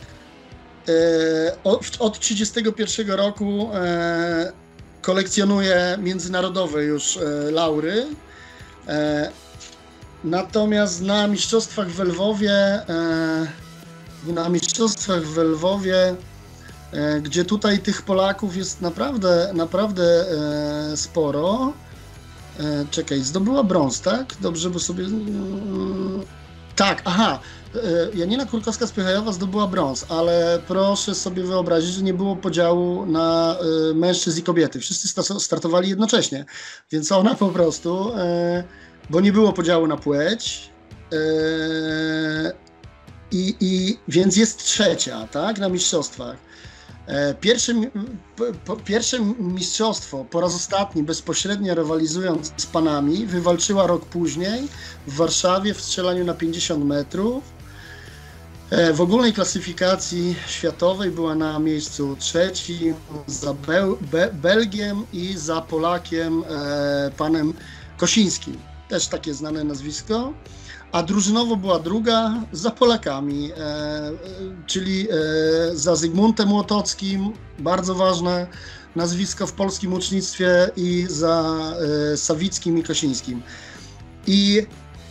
A: Od tysiąc dziewięćset trzydziestego pierwszego roku e, kolekcjonuje międzynarodowe już e, laury. E, natomiast na mistrzostwach w Lwowie, e, na mistrzostwach w Lwowie, e, gdzie tutaj tych Polaków jest naprawdę, naprawdę e, sporo. E, czekaj, zdobyła brąz, tak? Dobrze, bo sobie... Mm, tak, aha. Janina Kurkowska-Spychajowa zdobyła brąz, ale proszę sobie wyobrazić, że nie było podziału na mężczyzn i kobiety. Wszyscy startowali jednocześnie, więc ona po prostu, bo nie było podziału na płeć, i, i więc jest trzecia, tak, na mistrzostwach. Pierwsze, pierwsze mistrzostwo, po raz ostatni bezpośrednio rywalizując z panami, wywalczyła rok później w Warszawie w strzelaniu na pięćdziesiąt metrów. W ogólnej klasyfikacji światowej była na miejscu trzecim za Be Be Belgiem i za Polakiem e, panem Kosińskim. Też takie znane nazwisko. A drużynowo była druga za Polakami, e, e, czyli e, za Zygmuntem Łotockim, bardzo ważne nazwisko w polskim łucznictwie, i za e, Sawickim i Kosińskim. I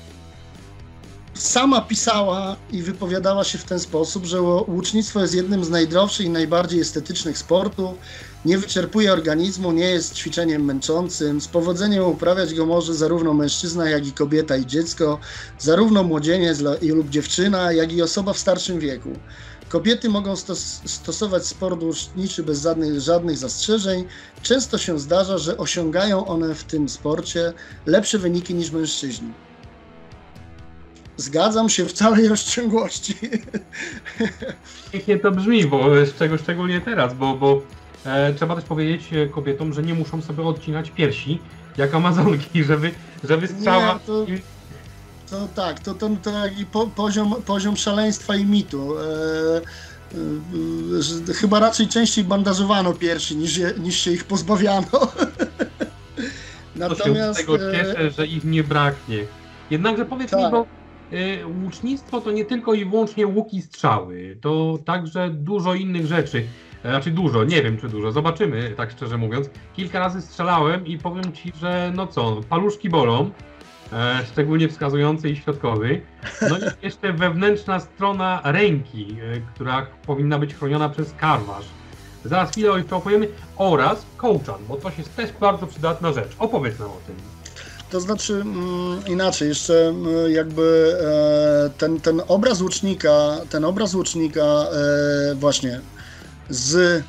A: sama pisała i wypowiadała się w ten sposób, że łucznictwo jest jednym z najdroższych i najbardziej estetycznych sportów, nie wyczerpuje organizmu, nie jest ćwiczeniem męczącym, z powodzeniem uprawiać go może zarówno mężczyzna, jak i kobieta i dziecko, zarówno młodzieniec lub dziewczyna, jak i osoba w starszym wieku. Kobiety mogą stos stosować sport łuczniczy bez żadnych, żadnych zastrzeżeń. Często się zdarza, że osiągają one w tym sporcie lepsze wyniki niż mężczyźni. Zgadzam się w całej rozciągłości.
B: Pięknie to brzmi, bo z czego szczególnie teraz, bo, bo e, trzeba też powiedzieć kobietom, że nie muszą sobie odcinać piersi jak Amazonki, żeby, żeby strzała...
A: Nie, to, to tak, to, to, to taki po, poziom, poziom szaleństwa i mitu. E, e, że chyba raczej częściej bandażowano piersi niż, je, niż się ich pozbawiano.
B: Natomiast... się z tego cieszę, że ich nie braknie. Jednakże powiedz tak. mi, bo y, łucznictwo to nie tylko i wyłącznie łuki i strzały, to także dużo innych rzeczy. Znaczy dużo, nie wiem czy dużo, zobaczymy, tak szczerze mówiąc. Kilka razy strzelałem i powiem ci, że no co, paluszki bolą, e, szczególnie wskazujący i środkowy. No i jeszcze wewnętrzna strona ręki, e, która powinna być chroniona przez karwasz. Zaraz chwilę o tym opowiemy. Oraz kołczan, bo to jest też bardzo przydatna rzecz. Opowiedz nam o tym.
A: To znaczy mm, inaczej, jeszcze jakby e, ten, ten obraz łucznika, ten obraz łucznika e, właśnie z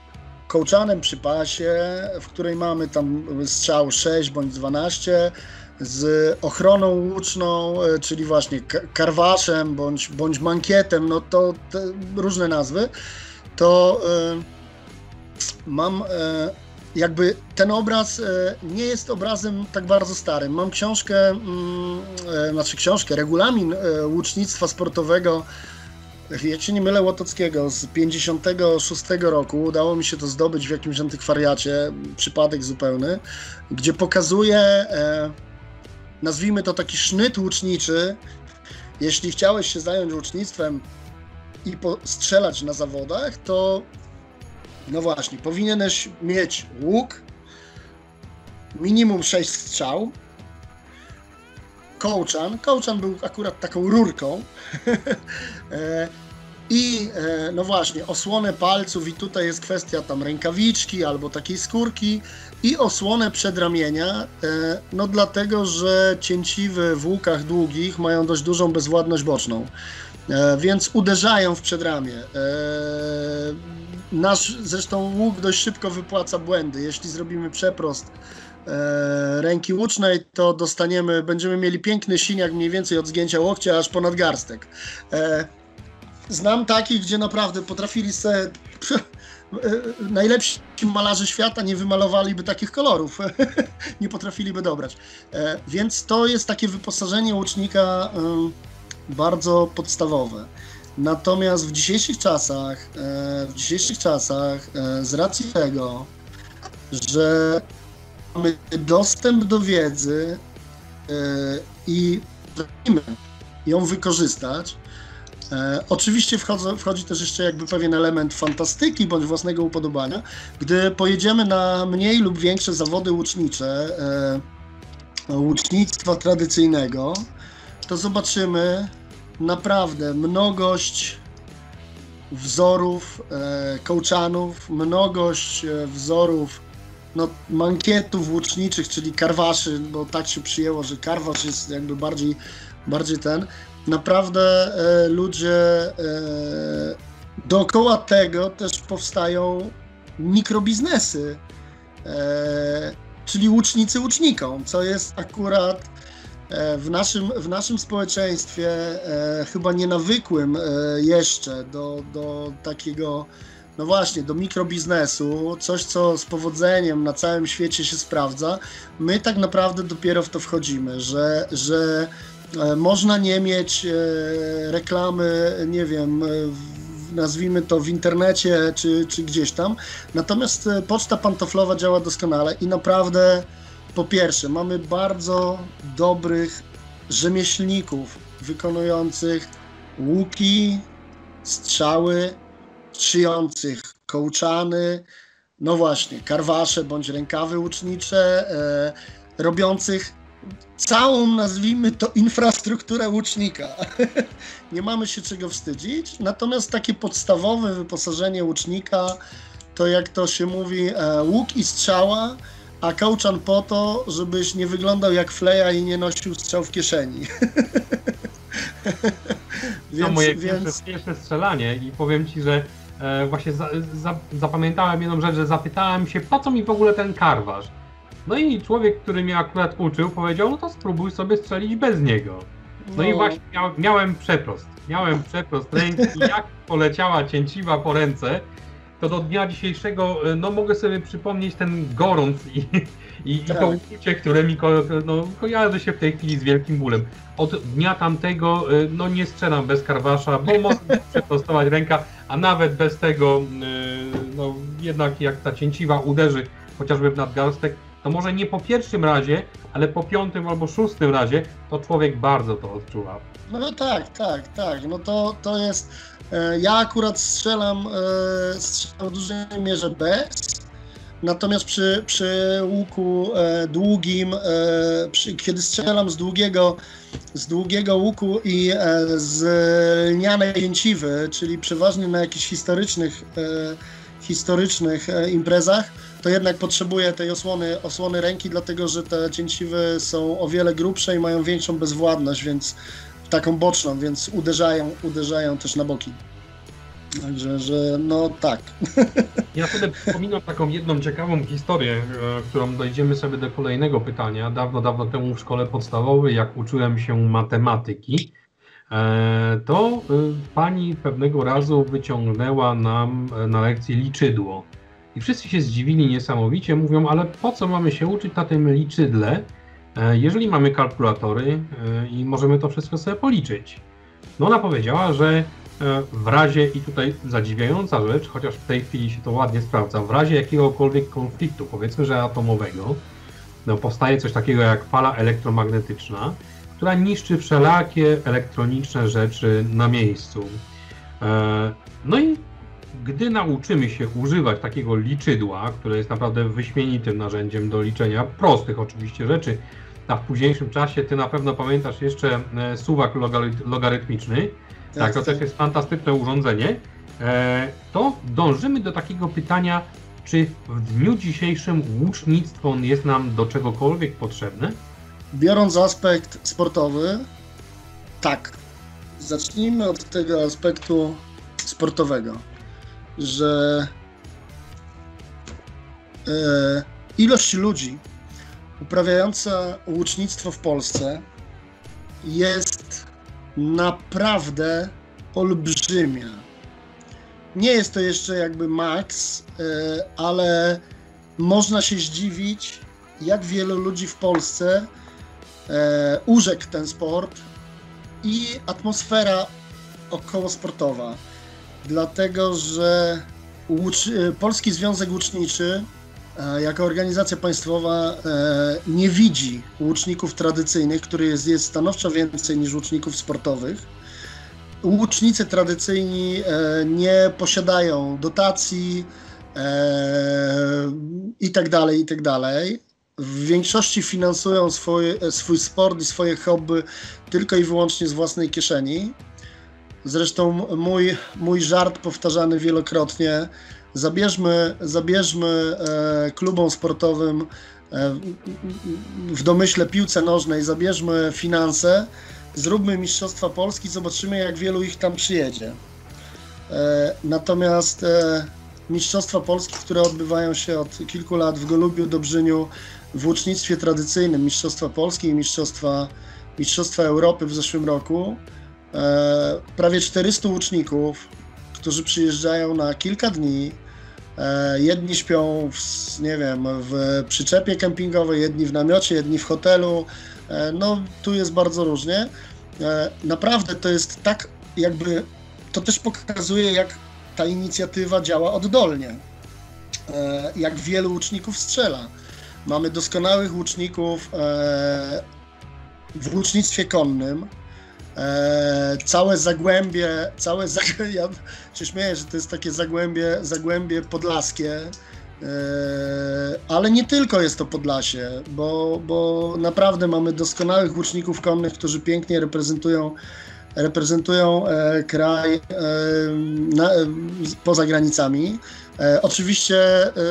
A: kołczanem przy pasie, w której mamy tam strzał sześć bądź dwanaście, z ochroną łuczną, czyli właśnie karwaszem bądź, bądź mankietem, no to te różne nazwy, to mam jakby ten obraz nie jest obrazem tak bardzo starym. Mam książkę, znaczy książkę, regulamin łucznictwa sportowego, jak się nie mylę, Łotockiego z pięćdziesiątego szóstego roku. Udało mi się to zdobyć w jakimś antykwariacie, przypadek zupełny, gdzie pokazuje, nazwijmy to taki sznyt łuczniczy. Jeśli chciałeś się zająć łucznictwem i strzelać na zawodach, to no właśnie, powinieneś mieć łuk, minimum sześć strzał, kołczan, kołczan był akurat taką rurką i no właśnie, osłonę palców i tutaj jest kwestia tam rękawiczki albo takiej skórki i osłonę przedramienia, no dlatego, że cięciwy w łukach długich mają dość dużą bezwładność boczną, więc uderzają w przedramię. Nasz zresztą łuk dość szybko wypłaca błędy. Jeśli zrobimy przeprost e, ręki łucznej, to dostaniemy, będziemy mieli piękny siniak mniej więcej od zgięcia łokcia aż ponad garstek. E, znam takich, gdzie naprawdę potrafili sobie, e, najlepsi malarze świata nie wymalowaliby takich kolorów, nie potrafiliby dobrać. E, więc to jest takie wyposażenie łucznika e, bardzo podstawowe. Natomiast w dzisiejszych czasach, w dzisiejszych czasach, z racji tego, że mamy dostęp do wiedzy i potrafimy ją wykorzystać, oczywiście wchodzi, wchodzi też jeszcze jakby pewien element fantastyki bądź własnego upodobania. Gdy pojedziemy na mniej lub większe zawody łucznicze, łucznictwa tradycyjnego, to zobaczymy naprawdę mnogość wzorów e, kołczanów, mnogość e, wzorów no, mankietów łuczniczych, czyli karwaszy, bo tak się przyjęło, że karwasz jest jakby bardziej, bardziej ten. Naprawdę e, ludzie e, dookoła tego też powstają mikrobiznesy, e, czyli łucznicy łucznikom, co jest akurat w naszym, w naszym społeczeństwie e, chyba nienawykłym e, jeszcze do, do takiego, no właśnie, do mikrobiznesu, coś co z powodzeniem na całym świecie się sprawdza. My tak naprawdę dopiero w to wchodzimy, że, że e, można nie mieć e, reklamy, nie wiem, w, nazwijmy to w internecie czy, czy gdzieś tam, natomiast poczta pantoflowa działa doskonale i naprawdę po pierwsze, mamy bardzo dobrych rzemieślników wykonujących łuki, strzały, szyjących kołczany, no właśnie, karwasze bądź rękawy łucznicze, e, robiących całą, nazwijmy to, infrastrukturę łucznika. Nie mamy się czego wstydzić, natomiast takie podstawowe wyposażenie łucznika to, jak to się mówi, e, łuk i strzała, a kołczan po to, żebyś nie wyglądał jak fleja i nie nosił strzał w kieszeni.
B: więc, no moje więc... pierwsze strzelanie i powiem Ci, że e, właśnie za, za, zapamiętałem jedną rzecz, że zapytałem się, po co mi w ogóle ten karwasz? No i człowiek, który mnie akurat uczył, powiedział, no to spróbuj sobie strzelić bez niego. No, no. i właśnie miał, miałem przeprost, miałem przeprost ręki i jak poleciała cięciwa po ręce, to do dnia dzisiejszego no, mogę sobie przypomnieć ten gorąc i, i, tak. i to uczucie, które mi ko, no, kojarzy się w tej chwili z wielkim bólem. Od dnia tamtego no, nie strzelam bez karwasza, bo można przeprostować ręka, a nawet bez tego, no, jednak jak ta cięciwa uderzy chociażby w nadgarstek, to może nie po pierwszym razie, ale po piątym albo szóstym razie, to człowiek bardzo to odczuwa.
A: No, no tak, tak, tak. No to, to jest... Ja akurat strzelam, strzelam w dużej mierze bez, natomiast przy, przy łuku długim, przy, kiedy strzelam z długiego, z długiego łuku i z lnianej cięciwy, czyli przeważnie na jakichś historycznych, historycznych imprezach, to jednak potrzebuję tej osłony, osłony ręki, dlatego że te cięciwy są o wiele grubsze i mają większą bezwładność, więc taką boczną, więc uderzają, uderzają też na boki. Także, że no tak.
B: Ja sobie przypominam taką jedną ciekawą historię, e, którą dojdziemy sobie do kolejnego pytania. Dawno, dawno temu w szkole podstawowej, jak uczyłem się matematyki, e, to e, pani pewnego razu wyciągnęła nam e, na lekcji liczydło. I wszyscy się zdziwili niesamowicie, mówią, ale po co mamy się uczyć na tym liczydle, e, jeżeli mamy kalkulatory e, i możemy to wszystko sobie policzyć. No ona powiedziała, że w razie, i tutaj zadziwiająca rzecz, chociaż w tej chwili się to ładnie sprawdza, w razie jakiegokolwiek konfliktu, powiedzmy, że atomowego, no, powstaje coś takiego jak fala elektromagnetyczna, która niszczy wszelakie elektroniczne rzeczy na miejscu. No i gdy nauczymy się używać takiego liczydła, które jest naprawdę wyśmienitym narzędziem do liczenia prostych oczywiście rzeczy, a w późniejszym czasie ty na pewno pamiętasz jeszcze suwak logarytmiczny, tak, to też jest fantastyczne urządzenie, to dążymy do takiego pytania, czy w dniu dzisiejszym łucznictwo jest nam do czegokolwiek potrzebne?
A: Biorąc aspekt sportowy, tak. Zacznijmy od tego aspektu sportowego, że e, ilość ludzi uprawiająca łucznictwo w Polsce jest naprawdę olbrzymia. Nie jest to jeszcze jakby maks, ale można się zdziwić, jak wielu ludzi w Polsce urzekł ten sport i atmosfera okołosportowa. Dlatego, że Polski Związek Łuczniczy jako organizacja państwowa nie widzi łuczników tradycyjnych, których jest, jest stanowczo więcej niż łuczników sportowych. Łucznicy tradycyjni nie posiadają dotacji i tak dalej, i tak dalej. W większości finansują swój, swój sport i swoje hobby tylko i wyłącznie z własnej kieszeni. Zresztą mój, mój żart powtarzany wielokrotnie: Zabierzmy, zabierzmy e, klubom sportowym e, w domyśle piłce nożnej, zabierzmy finanse, zróbmy Mistrzostwa Polski, zobaczymy, jak wielu ich tam przyjedzie. E, natomiast e, Mistrzostwa Polski, które odbywają się od kilku lat w Golubiu, Dobrzyniu, w łucznictwie tradycyjnym, Mistrzostwa Polski i Mistrzostwa, Mistrzostwa Europy w zeszłym roku, e, prawie czterystu łuczników, którzy przyjeżdżają na kilka dni. E, jedni śpią w, nie wiem, w przyczepie kempingowej, jedni w namiocie, jedni w hotelu. E, no, tu jest bardzo różnie. E, naprawdę to jest tak, jakby to też pokazuje, jak ta inicjatywa działa oddolnie. E, jak wielu łuczników strzela. Mamy doskonałych łuczników e, w łucznictwie konnym. E, całe Zagłębie, całe Zagłębie, ja się śmieję, że to jest takie Zagłębie, Zagłębie podlaskie, e, ale nie tylko jest to Podlasie, bo, bo naprawdę mamy doskonałych łuczników konnych, którzy pięknie reprezentują, reprezentują e, kraj e, na, e, poza granicami. E, oczywiście e,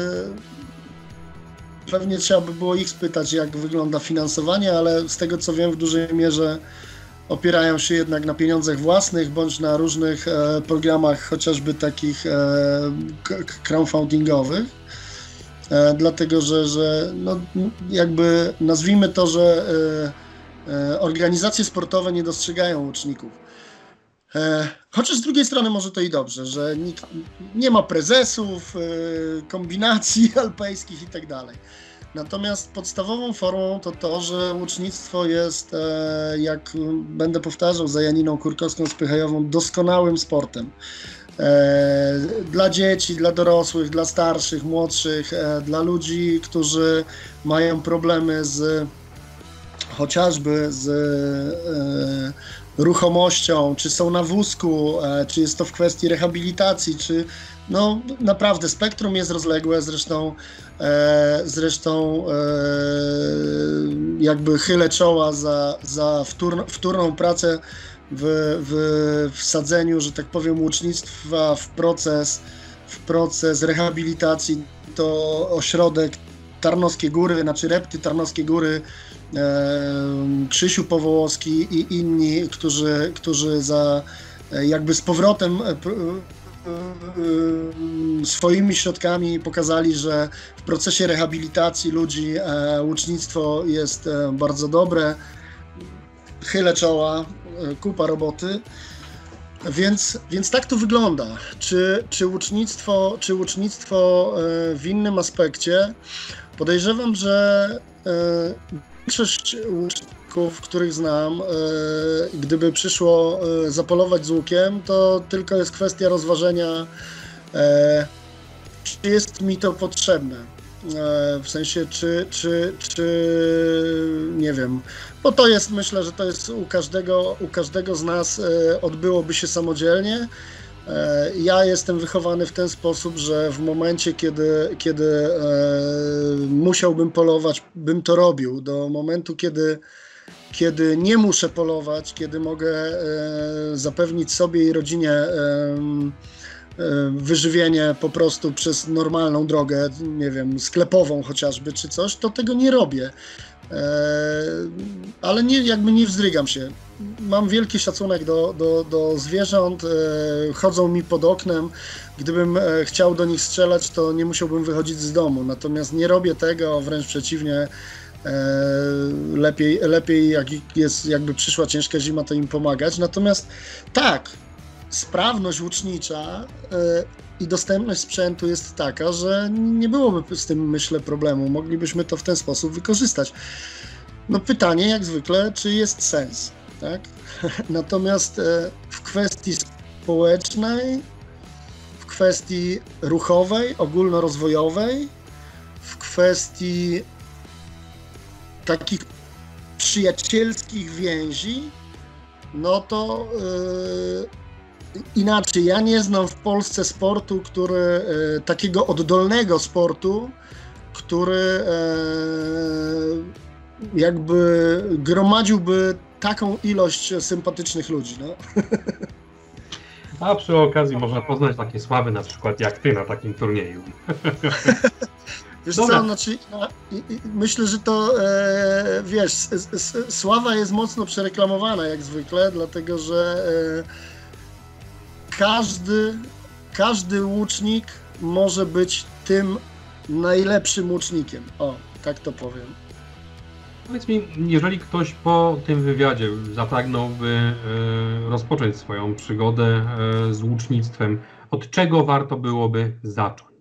A: pewnie trzeba by było ich spytać, jak wygląda finansowanie, ale z tego co wiem, w dużej mierze opierają się jednak na pieniądzach własnych, bądź na różnych e, programach, chociażby takich e, crowdfundingowych. E, dlatego, że, że no, jakby nazwijmy to, że e, e, organizacje sportowe nie dostrzegają łuczników. E, chociaż z drugiej strony może to i dobrze, że nikt, nie ma prezesów, e, kombinacji alpejskich i tak dalej. Natomiast podstawową formą to to, że łucznictwo jest, e, jak będę powtarzał za Janiną Kurkowską-Spychajową, doskonałym sportem. E, dla dzieci, dla dorosłych, dla starszych, młodszych, e, dla ludzi, którzy mają problemy z chociażby z e, ruchomością, czy są na wózku, e, czy jest to w kwestii rehabilitacji, czy no naprawdę spektrum jest rozległe, zresztą e, zresztą e, jakby chylę czoła za, za wtór, wtórną pracę w, w wsadzeniu, że tak powiem, łucznictwa w proces, w proces rehabilitacji. To ośrodek Tarnowskie Góry, znaczy Repty Tarnowskie Góry, e, Krzysiu Powołowski i inni, którzy, którzy za jakby z powrotem swoimi środkami pokazali, że w procesie rehabilitacji ludzi łucznictwo jest bardzo dobre. Chylę czoła, kupa roboty. Więc, więc tak to wygląda. Czy, czy, łucznictwo, czy łucznictwo w innym aspekcie? Podejrzewam, że większość łuczników, których znam, gdyby przyszło zapolować z łukiem, to tylko jest kwestia rozważenia, czy jest mi to potrzebne. W sensie, czy, czy, czy nie wiem, bo to jest, myślę, że to jest u każdego, u każdego z nas odbyłoby się samodzielnie. Ja jestem wychowany w ten sposób, że w momencie, kiedy, kiedy musiałbym polować, bym to robił. Do momentu, kiedy, kiedy nie muszę polować, kiedy mogę zapewnić sobie i rodzinie wyżywienie po prostu przez normalną drogę, nie wiem, sklepową chociażby, czy coś, to tego nie robię. Ale nie, jakby nie wzdrygam się. Mam wielki szacunek do, do, do zwierząt, chodzą mi pod oknem. Gdybym chciał do nich strzelać, to nie musiałbym wychodzić z domu. Natomiast nie robię tego, wręcz przeciwnie. Lepiej, lepiej jak jest, jakby przyszła ciężka zima, to im pomagać. Natomiast tak, sprawność łucznicza i dostępność sprzętu jest taka, że nie byłoby z tym, myślę, problemu. Moglibyśmy to w ten sposób wykorzystać. No pytanie, jak zwykle, czy jest sens, tak? Natomiast w kwestii społecznej, w kwestii ruchowej, ogólnorozwojowej, w kwestii takich przyjacielskich więzi, no to yy, inaczej. Ja nie znam w Polsce sportu, który, yy, takiego oddolnego sportu, który yy, jakby gromadziłby taką ilość sympatycznych ludzi. No.
B: A przy okazji można poznać takie sławy, na przykład jak ty na takim turnieju.
A: Wiesz Dobra. co, znaczy, no, i, i, myślę, że to, e, wiesz, s, s, sława jest mocno przereklamowana jak zwykle, dlatego że e, każdy, każdy łucznik może być tym najlepszym łucznikiem. O, tak to powiem.
B: Powiedz mi, jeżeli ktoś po tym wywiadzie zapragnąłby e, rozpocząć swoją przygodę e, z łucznictwem, od czego warto byłoby zacząć?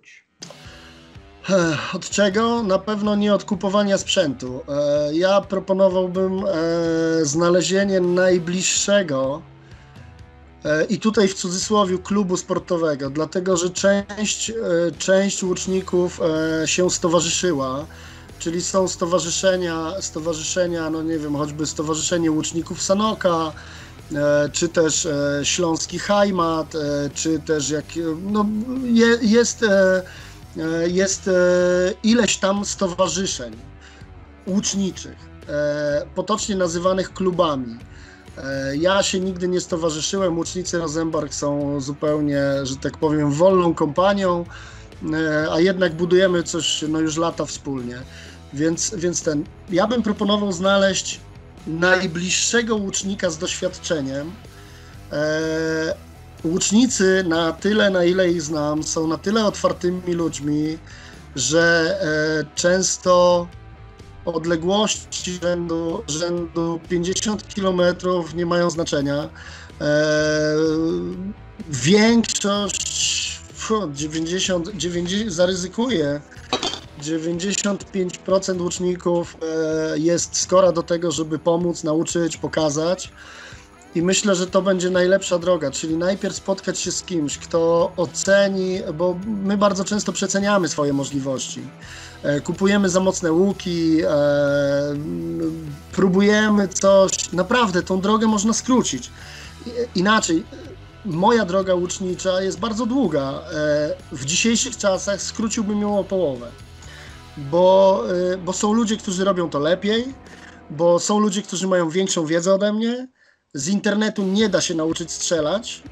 A: Od czego? Na pewno nie od kupowania sprzętu. Ja proponowałbym znalezienie najbliższego i tutaj w cudzysłowie klubu sportowego, dlatego że część, część łuczników się stowarzyszyła, czyli są stowarzyszenia, stowarzyszenia, no nie wiem, choćby Stowarzyszenie Łuczników Sanoka, czy też Śląski Heimat, czy też jak, no jest jest ileś tam stowarzyszeń łuczniczych, potocznie nazywanych klubami. Ja się nigdy nie stowarzyszyłem, Łucznicy Rosenborg są zupełnie, że tak powiem, wolną kompanią, a jednak budujemy coś no już lata wspólnie. Więc, więc ten, ja bym proponował znaleźć najbliższego łucznika z doświadczeniem. Łucznicy, na tyle, na ile ich znam, są na tyle otwartymi ludźmi, że e, często odległości rzędu, rzędu pięćdziesiąt kilometrów nie mają znaczenia. E, większość, dziewięćdziesiąt, dziewięćdziesiąt, zaryzykuję, dziewięćdziesiąt pięć procent łuczników e, jest skora do tego, żeby pomóc, nauczyć, pokazać. I myślę, że to będzie najlepsza droga, czyli najpierw spotkać się z kimś, kto oceni, bo my bardzo często przeceniamy swoje możliwości. Kupujemy za mocne łuki, e, próbujemy coś, naprawdę tą drogę można skrócić. Inaczej, moja droga łucznicza jest bardzo długa. E, w dzisiejszych czasach skróciłbym ją o połowę, bo, e, bo są ludzie, którzy robią to lepiej, bo są ludzie, którzy mają większą wiedzę ode mnie. Z internetu nie da się nauczyć strzelać.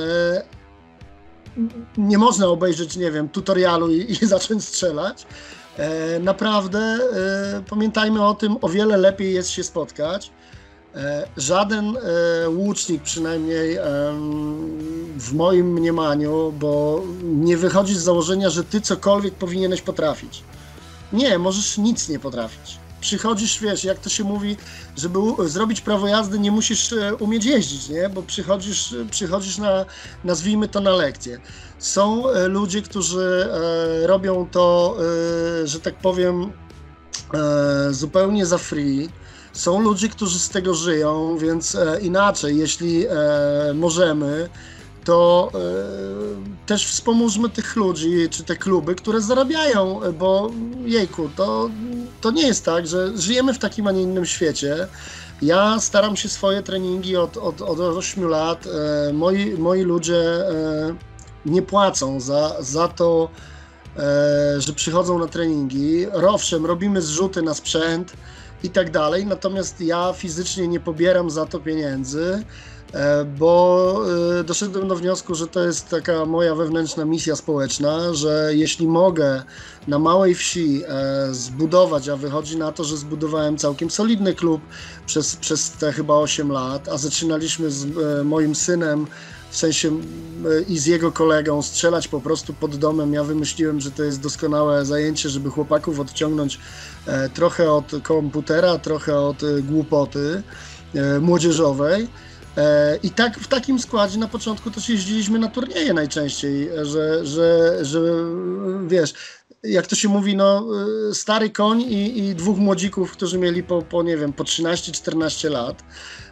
A: Nie można obejrzeć, nie wiem, tutorialu i, i zacząć strzelać. Naprawdę pamiętajmy o tym, o wiele lepiej jest się spotkać. Żaden łucznik, przynajmniej w moim mniemaniu, bo nie wychodzi z założenia, że ty cokolwiek powinieneś potrafić. Nie, możesz nic nie potrafić. Przychodzisz, wiesz, jak to się mówi, żeby zrobić prawo jazdy, nie musisz umieć jeździć, nie? Bo przychodzisz, przychodzisz na, nazwijmy to, na lekcję. Są ludzie, którzy robią to, że tak powiem, zupełnie za free. Są ludzie, którzy z tego żyją, więc inaczej, jeśli możemy, to y, też wspomóżmy tych ludzi, czy te kluby, które zarabiają, bo jejku, to, to nie jest tak, że żyjemy w takim, a nie innym świecie. Ja staram się swoje treningi od, od, od ośmiu lat, e, moi, moi ludzie e, nie płacą za, za to, e, że przychodzą na treningi. Owszem, robimy zrzuty na sprzęt i tak dalej, natomiast ja fizycznie nie pobieram za to pieniędzy, bo doszedłem do wniosku, że to jest taka moja wewnętrzna misja społeczna, że jeśli mogę na małej wsi zbudować, a wychodzi na to, że zbudowałem całkiem solidny klub przez, przez te chyba osiem lat, a zaczynaliśmy z moim synem, w sensie i z jego kolegą, strzelać po prostu pod domem. Ja wymyśliłem, że to jest doskonałe zajęcie, żeby chłopaków odciągnąć trochę od komputera, trochę od głupoty młodzieżowej. I tak w takim składzie na początku też jeździliśmy na turnieje najczęściej, że, że, że wiesz, jak to się mówi, no stary koń i, i dwóch młodzików, którzy mieli po, po nie wiem, po trzynaście czternaście lat.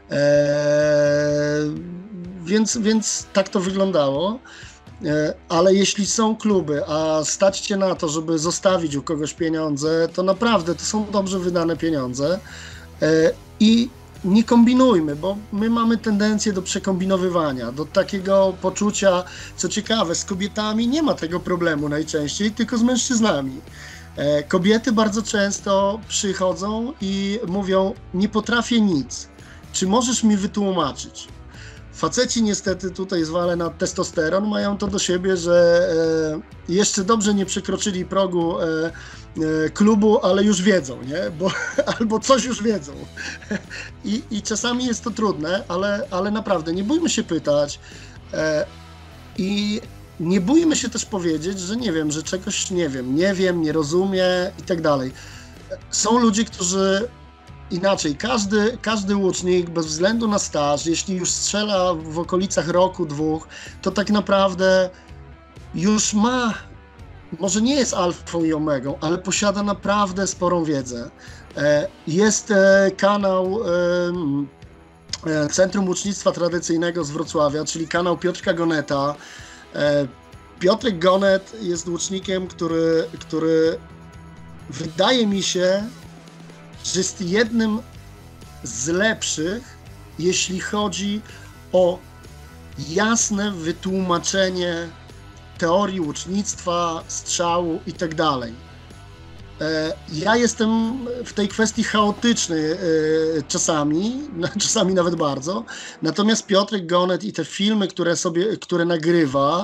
A: Eee, więc, więc tak to wyglądało. Eee, ale jeśli są kluby, a stać cię na to, żeby zostawić u kogoś pieniądze, to naprawdę to są dobrze wydane pieniądze. Eee, I nie kombinujmy, bo my mamy tendencję do przekombinowywania, do takiego poczucia, co ciekawe, z kobietami nie ma tego problemu najczęściej, tylko z mężczyznami. Kobiety bardzo często przychodzą i mówią: nie potrafię nic, czy możesz mi wytłumaczyć? Faceci niestety, tutaj zwalę na testosteron, mają to do siebie, że e, jeszcze dobrze nie przekroczyli progu e, e, klubu, ale już wiedzą, nie? Bo, albo coś już wiedzą. I, i czasami jest to trudne, ale, ale naprawdę nie bójmy się pytać e, i nie bójmy się też powiedzieć, że nie wiem, że czegoś nie wiem, nie wiem, nie rozumiem i tak dalej. Są ludzie, którzy inaczej, każdy, każdy łucznik bez względu na staż, jeśli już strzela w okolicach roku, dwóch, to tak naprawdę już ma, może nie jest alfą i omegą, ale posiada naprawdę sporą wiedzę. Jest kanał Centrum Łucznictwa Tradycyjnego z Wrocławia, czyli kanał Piotrka Goneta. Piotrek Gonet jest łucznikiem, który, który wydaje mi się, że jest jednym z lepszych, jeśli chodzi o jasne wytłumaczenie teorii łucznictwa, strzału i tak dalej. Ja jestem w tej kwestii chaotyczny czasami, czasami nawet bardzo, natomiast Piotrek Gonet i te filmy, które sobie, które nagrywa,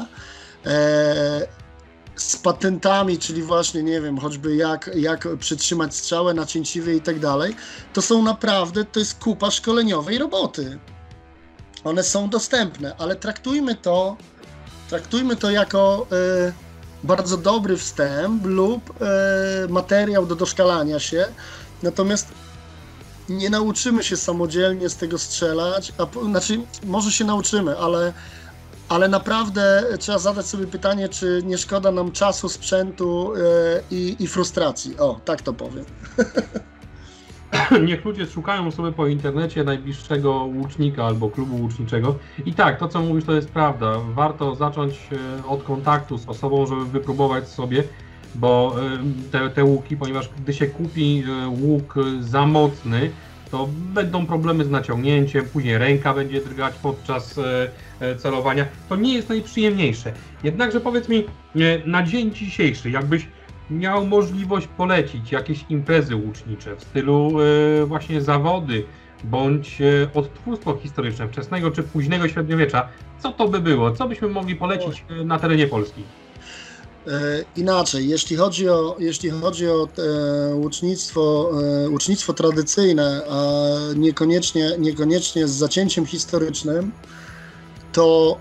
A: z patentami, czyli właśnie, nie wiem, choćby jak, jak przytrzymać strzałę nacięciwie i tak dalej, to są naprawdę, to jest kupa szkoleniowej roboty. One są dostępne, ale traktujmy to, traktujmy to jako y, bardzo dobry wstęp lub y, materiał do doszkalania się, natomiast nie nauczymy się samodzielnie z tego strzelać, a, znaczy może się nauczymy, ale Ale naprawdę trzeba zadać sobie pytanie, czy nie szkoda nam czasu, sprzętu yy, i, i frustracji. O, tak to powiem.
B: Niech ludzie szukają sobie po internecie najbliższego łucznika albo klubu łuczniczego. I tak, to co mówisz, to jest prawda. Warto zacząć od kontaktu z osobą, żeby wypróbować sobie, bo te, te łuki, ponieważ gdy się kupi łuk za mocny, to będą problemy z naciągnięciem, później ręka będzie drgać podczas celowania. To nie jest najprzyjemniejsze. Jednakże powiedz mi, na dzień dzisiejszy, jakbyś miał możliwość polecić jakieś imprezy łucznicze w stylu właśnie zawody, bądź odtwórstwo historyczne wczesnego czy późnego średniowiecza, co to by było? Co byśmy mogli polecić na terenie Polski?
A: Inaczej, jeśli chodzi o, jeśli chodzi o e, łucznictwo, e, łucznictwo tradycyjne, a niekoniecznie, niekoniecznie z zacięciem historycznym, to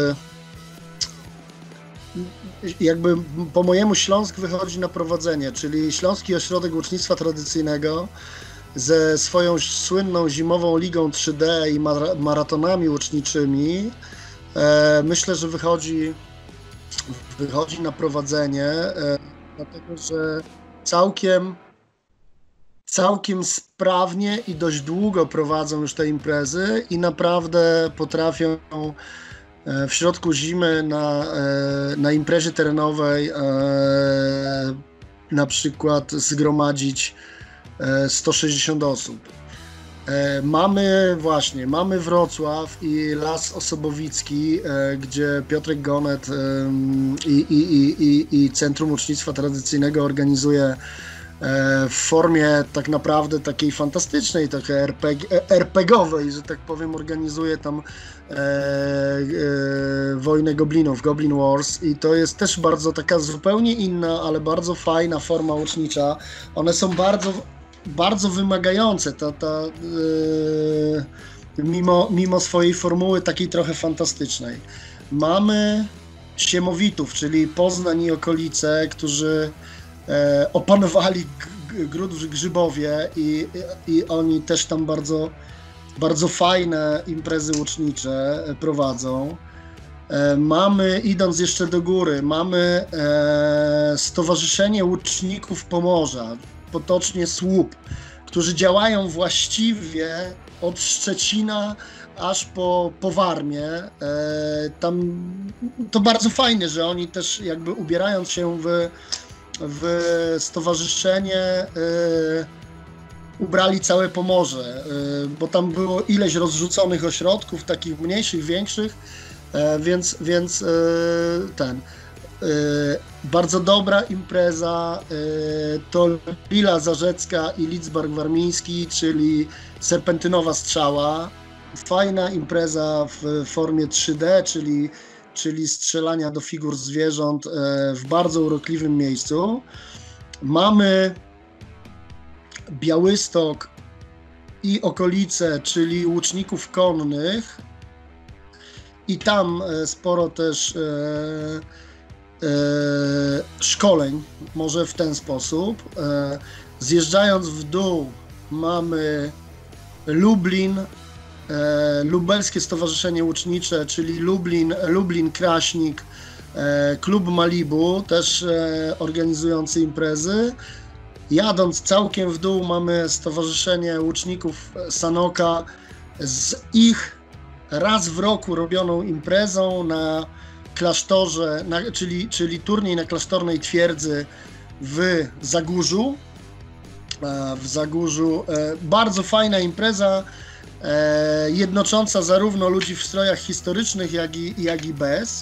A: e, jakby po mojemu Śląsk wychodzi na prowadzenie, czyli Śląski Ośrodek Łucznictwa Tradycyjnego ze swoją słynną zimową ligą trzy D i mar maratonami łuczniczymi, e, myślę, że wychodzi wychodzi na prowadzenie, e, dlatego że całkiem, całkiem sprawnie i dość długo prowadzą już te imprezy i naprawdę potrafią e, w środku zimy na, e, na imprezie terenowej e, na przykład zgromadzić e, sto sześćdziesiąt osób. Mamy właśnie, mamy Wrocław i Las Osobowicki, gdzie Piotrek Gonet i, i, i, i, i Centrum Łucznictwa Tradycyjnego organizuje w formie tak naprawdę takiej fantastycznej, takiej er pe gie owej, że tak powiem, organizuje tam e, e, wojnę goblinów, Goblin Wars, i to jest też bardzo taka zupełnie inna, ale bardzo fajna forma łucznicza. One są bardzo bardzo wymagające, ta, ta, yy, mimo, mimo swojej formuły takiej trochę fantastycznej. Mamy Siemowitów, czyli Poznań i okolice, którzy e, opanowali gród w Grzybowie i, i oni też tam bardzo, bardzo fajne imprezy łucznicze prowadzą. E, mamy, idąc jeszcze do góry, mamy e, Stowarzyszenie Łuczników Pomorza, potocznie Słup, którzy działają właściwie od Szczecina aż po, po Warmię. E, tam to bardzo fajne, że oni też jakby ubierając się w, w stowarzyszenie e, ubrali całe Pomorze, e, bo tam było ileś rozrzuconych ośrodków, takich mniejszych, większych, e, więc, więc e, ten... Bardzo dobra impreza to Lila Zarzecka i Lidzbark Warmiński, czyli serpentynowa strzała. Fajna impreza w formie trzy D, czyli, czyli strzelania do figur zwierząt w bardzo urokliwym miejscu. Mamy Białystok i okolice, czyli łuczników konnych, i tam sporo też szkoleń, może w ten sposób. Zjeżdżając w dół mamy Lublin, Lubelskie Stowarzyszenie Łucznicze, czyli Lublin, Lublin Kraśnik, Klub Malibu, też organizujący imprezy. Jadąc całkiem w dół mamy Stowarzyszenie Łuczników Sanoka z ich raz w roku robioną imprezą na klasztorze, na, czyli, czyli turniej na klasztornej twierdzy w Zagórzu. W Zagórzu bardzo fajna impreza, jednocząca zarówno ludzi w strojach historycznych, jak i, jak i bez.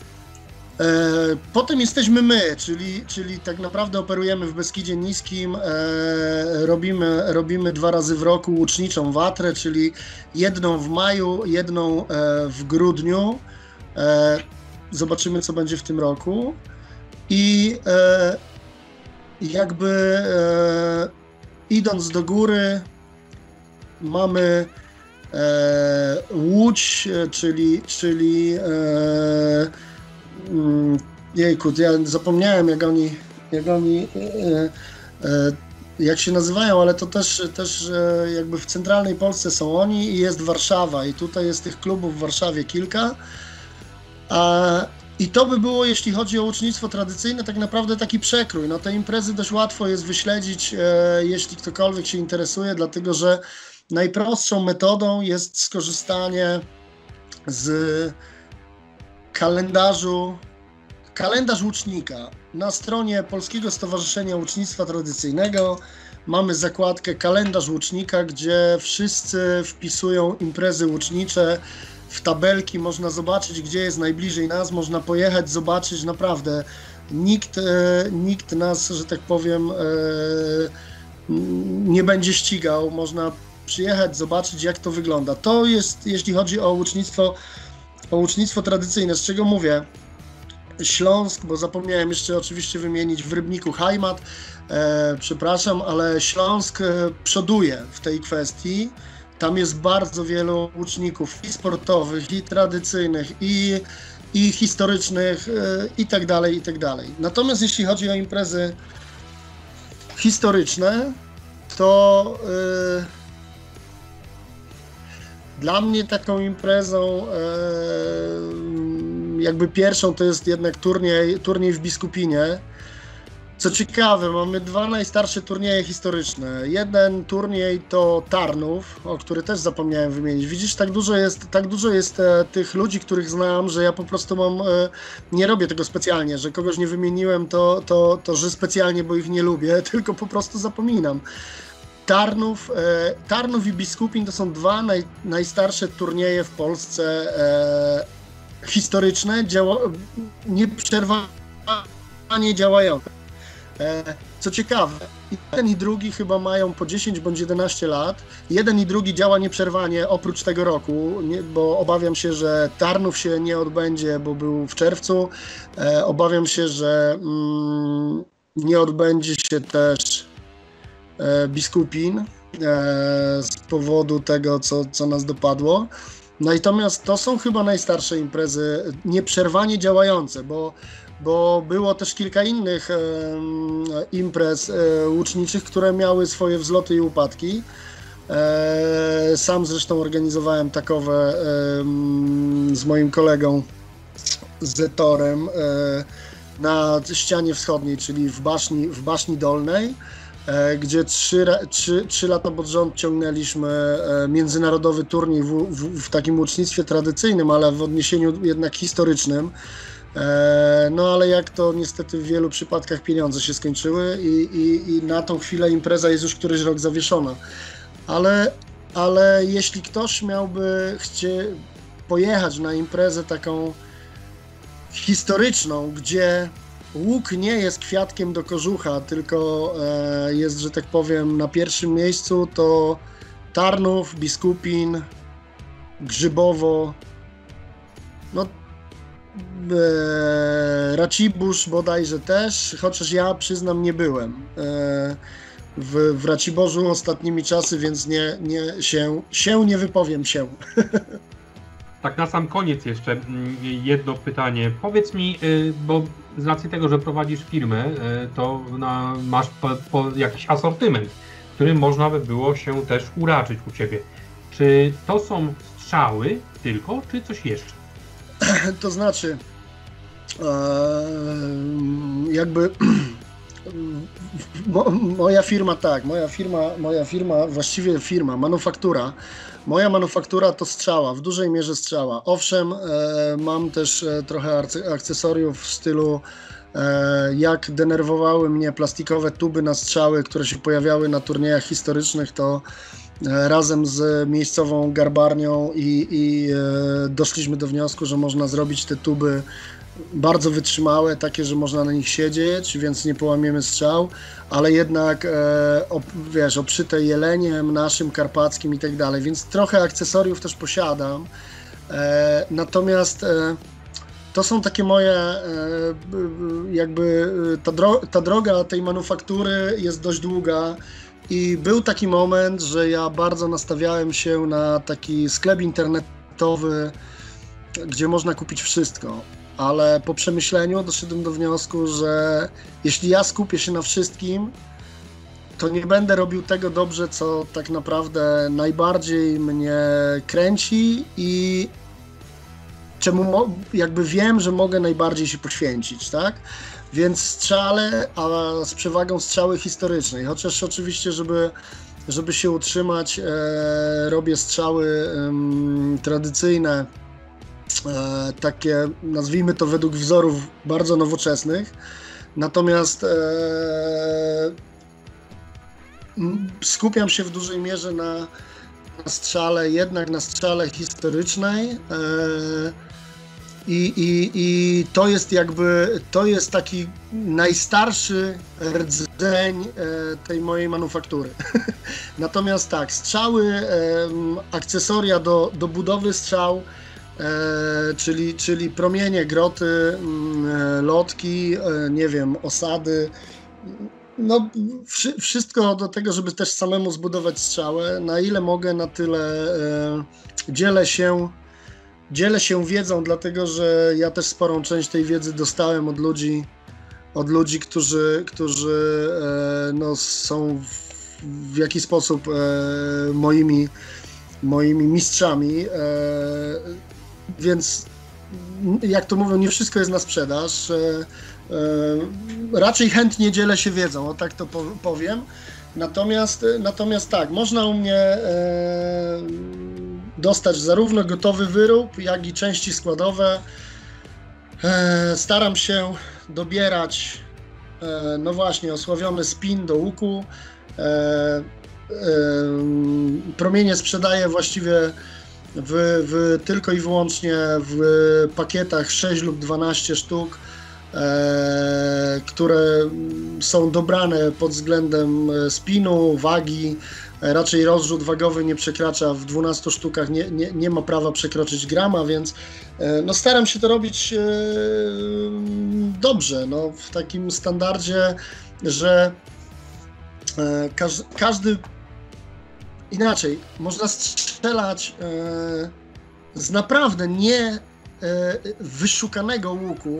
A: Potem jesteśmy my, czyli, czyli tak naprawdę operujemy w Beskidzie Niskim, robimy, robimy dwa razy w roku łuczniczą watrę, czyli jedną w maju, jedną w grudniu. Zobaczymy, co będzie w tym roku. I e, jakby e, idąc do góry mamy e, Łódź, czyli, czyli e, mm, jejku, ja zapomniałem, jak oni, jak oni e, e, jak się nazywają, ale to też, też e, jakby w centralnej Polsce są oni i jest Warszawa, i tutaj jest tych klubów w Warszawie kilka. A, I to by było, jeśli chodzi o łucznictwo tradycyjne, tak naprawdę taki przekrój. No, te imprezy dość łatwo jest wyśledzić, e, jeśli ktokolwiek się interesuje, dlatego że najprostszą metodą jest skorzystanie z kalendarzu, kalendarz łucznika. Na stronie Polskiego Stowarzyszenia Łucznictwa Tradycyjnego mamy zakładkę kalendarz łucznika, gdzie wszyscy wpisują imprezy łucznicze. W tabelki można zobaczyć, gdzie jest najbliżej nas, można pojechać, zobaczyć, naprawdę nikt, e, nikt nas, że tak powiem, e, nie będzie ścigał, można przyjechać, zobaczyć, jak to wygląda. To jest, jeśli chodzi o łucznictwo, o łucznictwo tradycyjne, z czego mówię, Śląsk, bo zapomniałem jeszcze oczywiście wymienić w Rybniku Heimat, e, przepraszam, ale Śląsk e, przoduje w tej kwestii. Tam jest bardzo wielu łuczników i sportowych, i tradycyjnych, i, i historycznych, e, i tak dalej, i tak dalej. Natomiast jeśli chodzi o imprezy historyczne, to e, dla mnie taką imprezą e, jakby pierwszą to jest jednak turniej, turniej w Biskupinie. Co ciekawe, mamy dwa najstarsze turnieje historyczne. Jeden turniej to Tarnów, o który też zapomniałem wymienić. Widzisz, tak dużo jest, tak dużo jest e, tych ludzi, których znam, że ja po prostu mam, e, nie robię tego specjalnie, że kogoś nie wymieniłem, to, to, to że specjalnie, bo ich nie lubię, tylko po prostu zapominam. Tarnów, e, Tarnów i Biskupin to są dwa naj, najstarsze turnieje w Polsce e, historyczne, działa, nieprzerwanie działające. E, co ciekawe, jeden i drugi chyba mają po dziesięć bądź jedenaście lat. Jeden i drugi działa nieprzerwanie oprócz tego roku, nie, bo obawiam się, że Tarnów się nie odbędzie, bo był w czerwcu. E, obawiam się, że mm, nie odbędzie się też e, Biskupin e, z powodu tego, co, co nas dopadło. Natomiast to są chyba najstarsze imprezy nieprzerwanie działające, bo, bo było też kilka innych e, imprez e, łuczniczych, które miały swoje wzloty i upadki. E, sam zresztą organizowałem takowe e, z moim kolegą Zetorem e, na ścianie wschodniej, czyli w Baszni, w Baszni Dolnej, gdzie trzy, trzy, trzy lata pod rząd ciągnęliśmy międzynarodowy turniej w, w, w takim łucznictwie tradycyjnym, ale w odniesieniu jednak historycznym. No ale jak to niestety w wielu przypadkach pieniądze się skończyły i, i, i na tą chwilę impreza jest już któryś rok zawieszona. Ale, ale jeśli ktoś miałby chcie pojechać na imprezę taką historyczną, gdzie łuk nie jest kwiatkiem do kożucha, tylko e, jest, że tak powiem, na pierwszym miejscu, to Tarnów, Biskupin, Grzybowo, no e, Racibórz bodajże też, chociaż ja przyznam nie byłem e, w, w Raciborzu ostatnimi czasy, więc nie, nie, się, się nie wypowiem się.
B: Tak na sam koniec jeszcze jedno pytanie. Powiedz mi, bo z racji tego, że prowadzisz firmę, to na, masz po, po jakiś asortyment, którym można by było się też uraczyć u Ciebie. Czy to są strzały tylko, czy coś jeszcze?
A: To znaczy, e, jakby mo, moja firma, tak, moja firma, moja firma, właściwie firma, manufaktura, moja manufaktura to strzała, w dużej mierze strzała. Owszem, e, mam też e, trochę akcesoriów w stylu, e, jak denerwowały mnie plastikowe tuby na strzały, które się pojawiały na turniejach historycznych, to e, razem z miejscową garbarnią i, i e, doszliśmy do wniosku, że można zrobić te tuby bardzo wytrzymałe, takie, że można na nich siedzieć, więc nie połamiemy strzał, ale jednak e, ob, wiesz, obszyte jeleniem naszym, karpackim i tak dalej, więc trochę akcesoriów też posiadam. E, natomiast e, to są takie moje, e, jakby ta, dro ta droga tej manufaktury jest dość długa i był taki moment, że ja bardzo nastawiałem się na taki sklep internetowy, gdzie można kupić wszystko. Ale po przemyśleniu doszedłem do wniosku, że jeśli ja skupię się na wszystkim, to nie będę robił tego dobrze, co tak naprawdę najbardziej mnie kręci i czemu jakby wiem, że mogę najbardziej się poświęcić, tak? Więc strzale, a z przewagą strzały historycznej, chociaż oczywiście, żeby, żeby się utrzymać, e, robię strzały e, tradycyjne, E, takie, nazwijmy to według wzorów bardzo nowoczesnych, natomiast e, skupiam się w dużej mierze na, na strzale, jednak na strzale historycznej e, i, i, i to jest jakby, to jest taki najstarszy rdzeń e, tej mojej manufaktury. Natomiast tak, strzały, e, akcesoria do, do budowy strzał, e, czyli, czyli promienie, groty, e, lotki, e, nie wiem, osady. No, wszy, wszystko do tego, żeby też samemu zbudować strzałę. Na ile mogę, na tyle e, dzielę się, dzielę się wiedzą, dlatego że ja też sporą część tej wiedzy dostałem od ludzi, od ludzi, którzy, którzy e, no, są w, w jakiś sposób e, moimi, moimi mistrzami, e, więc jak to mówią, nie wszystko jest na sprzedaż. E, e, raczej chętnie dzielę się wiedzą, o tak to powiem. Natomiast, natomiast tak, można u mnie e, dostać zarówno gotowy wyrób, jak i części składowe. E, staram się dobierać, e, no właśnie, osławiony spin do łuku. E, e, promienie sprzedaję właściwie w, w, tylko i wyłącznie w pakietach sześć lub dwanaście sztuk, e, które są dobrane pod względem spinu, wagi. Raczej rozrzut wagowy nie przekracza w dwunastu sztukach, nie, nie, nie ma prawa przekroczyć grama, więc no staram się to robić e, dobrze, no, w takim standardzie, że e, każ, każdy inaczej, można strzelać e, z naprawdę nie e, wyszukanego łuku.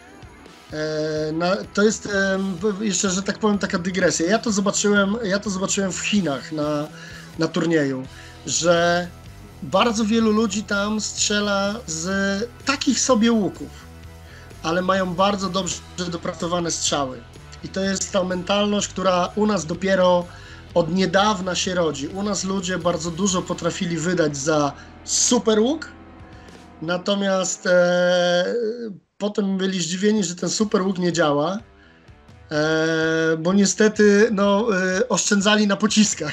A: E, na, to jest e, jeszcze, że tak powiem, taka dygresja. Ja to zobaczyłem, ja to zobaczyłem w Chinach na, na turnieju, że bardzo wielu ludzi tam strzela z takich sobie łuków, ale mają bardzo dobrze dopracowane strzały. I to jest ta mentalność, która u nas dopiero od niedawna się rodzi. U nas ludzie bardzo dużo potrafili wydać za super łuk, natomiast e, potem byli zdziwieni, że ten super łuk nie działa, e, bo niestety no, e, oszczędzali na pociskach.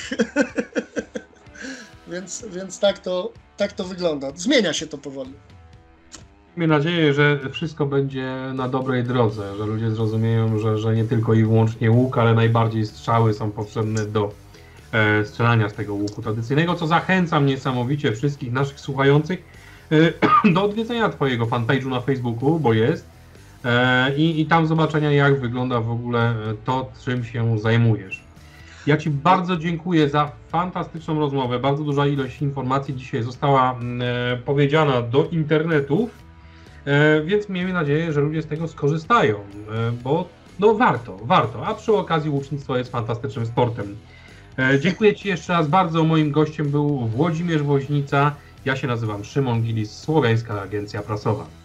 A: więc więc tak, to, tak to wygląda. Zmienia się to powoli.
B: Miejmy nadzieję, że wszystko będzie na dobrej drodze, że ludzie zrozumieją, że, że nie tylko i wyłącznie łuk, ale najbardziej strzały są potrzebne do e, strzelania z tego łuku tradycyjnego, co zachęcam niesamowicie wszystkich naszych słuchających e, do odwiedzenia Twojego fanpage'u na Facebooku, bo jest, e, i, i tam zobaczenia, jak wygląda w ogóle to, czym się zajmujesz. Ja Ci bardzo dziękuję za fantastyczną rozmowę. Bardzo duża ilość informacji dzisiaj została e, powiedziana do internetów, e, więc miejmy nadzieję, że ludzie z tego skorzystają, e, bo no warto, warto. A przy okazji łucznictwo jest fantastycznym sportem. E, dziękuję Ci jeszcze raz bardzo. Moim gościem był Włodzimierz Woźnica. Ja się nazywam Szymon Gilis, Słowiańska Agencja Prasowa.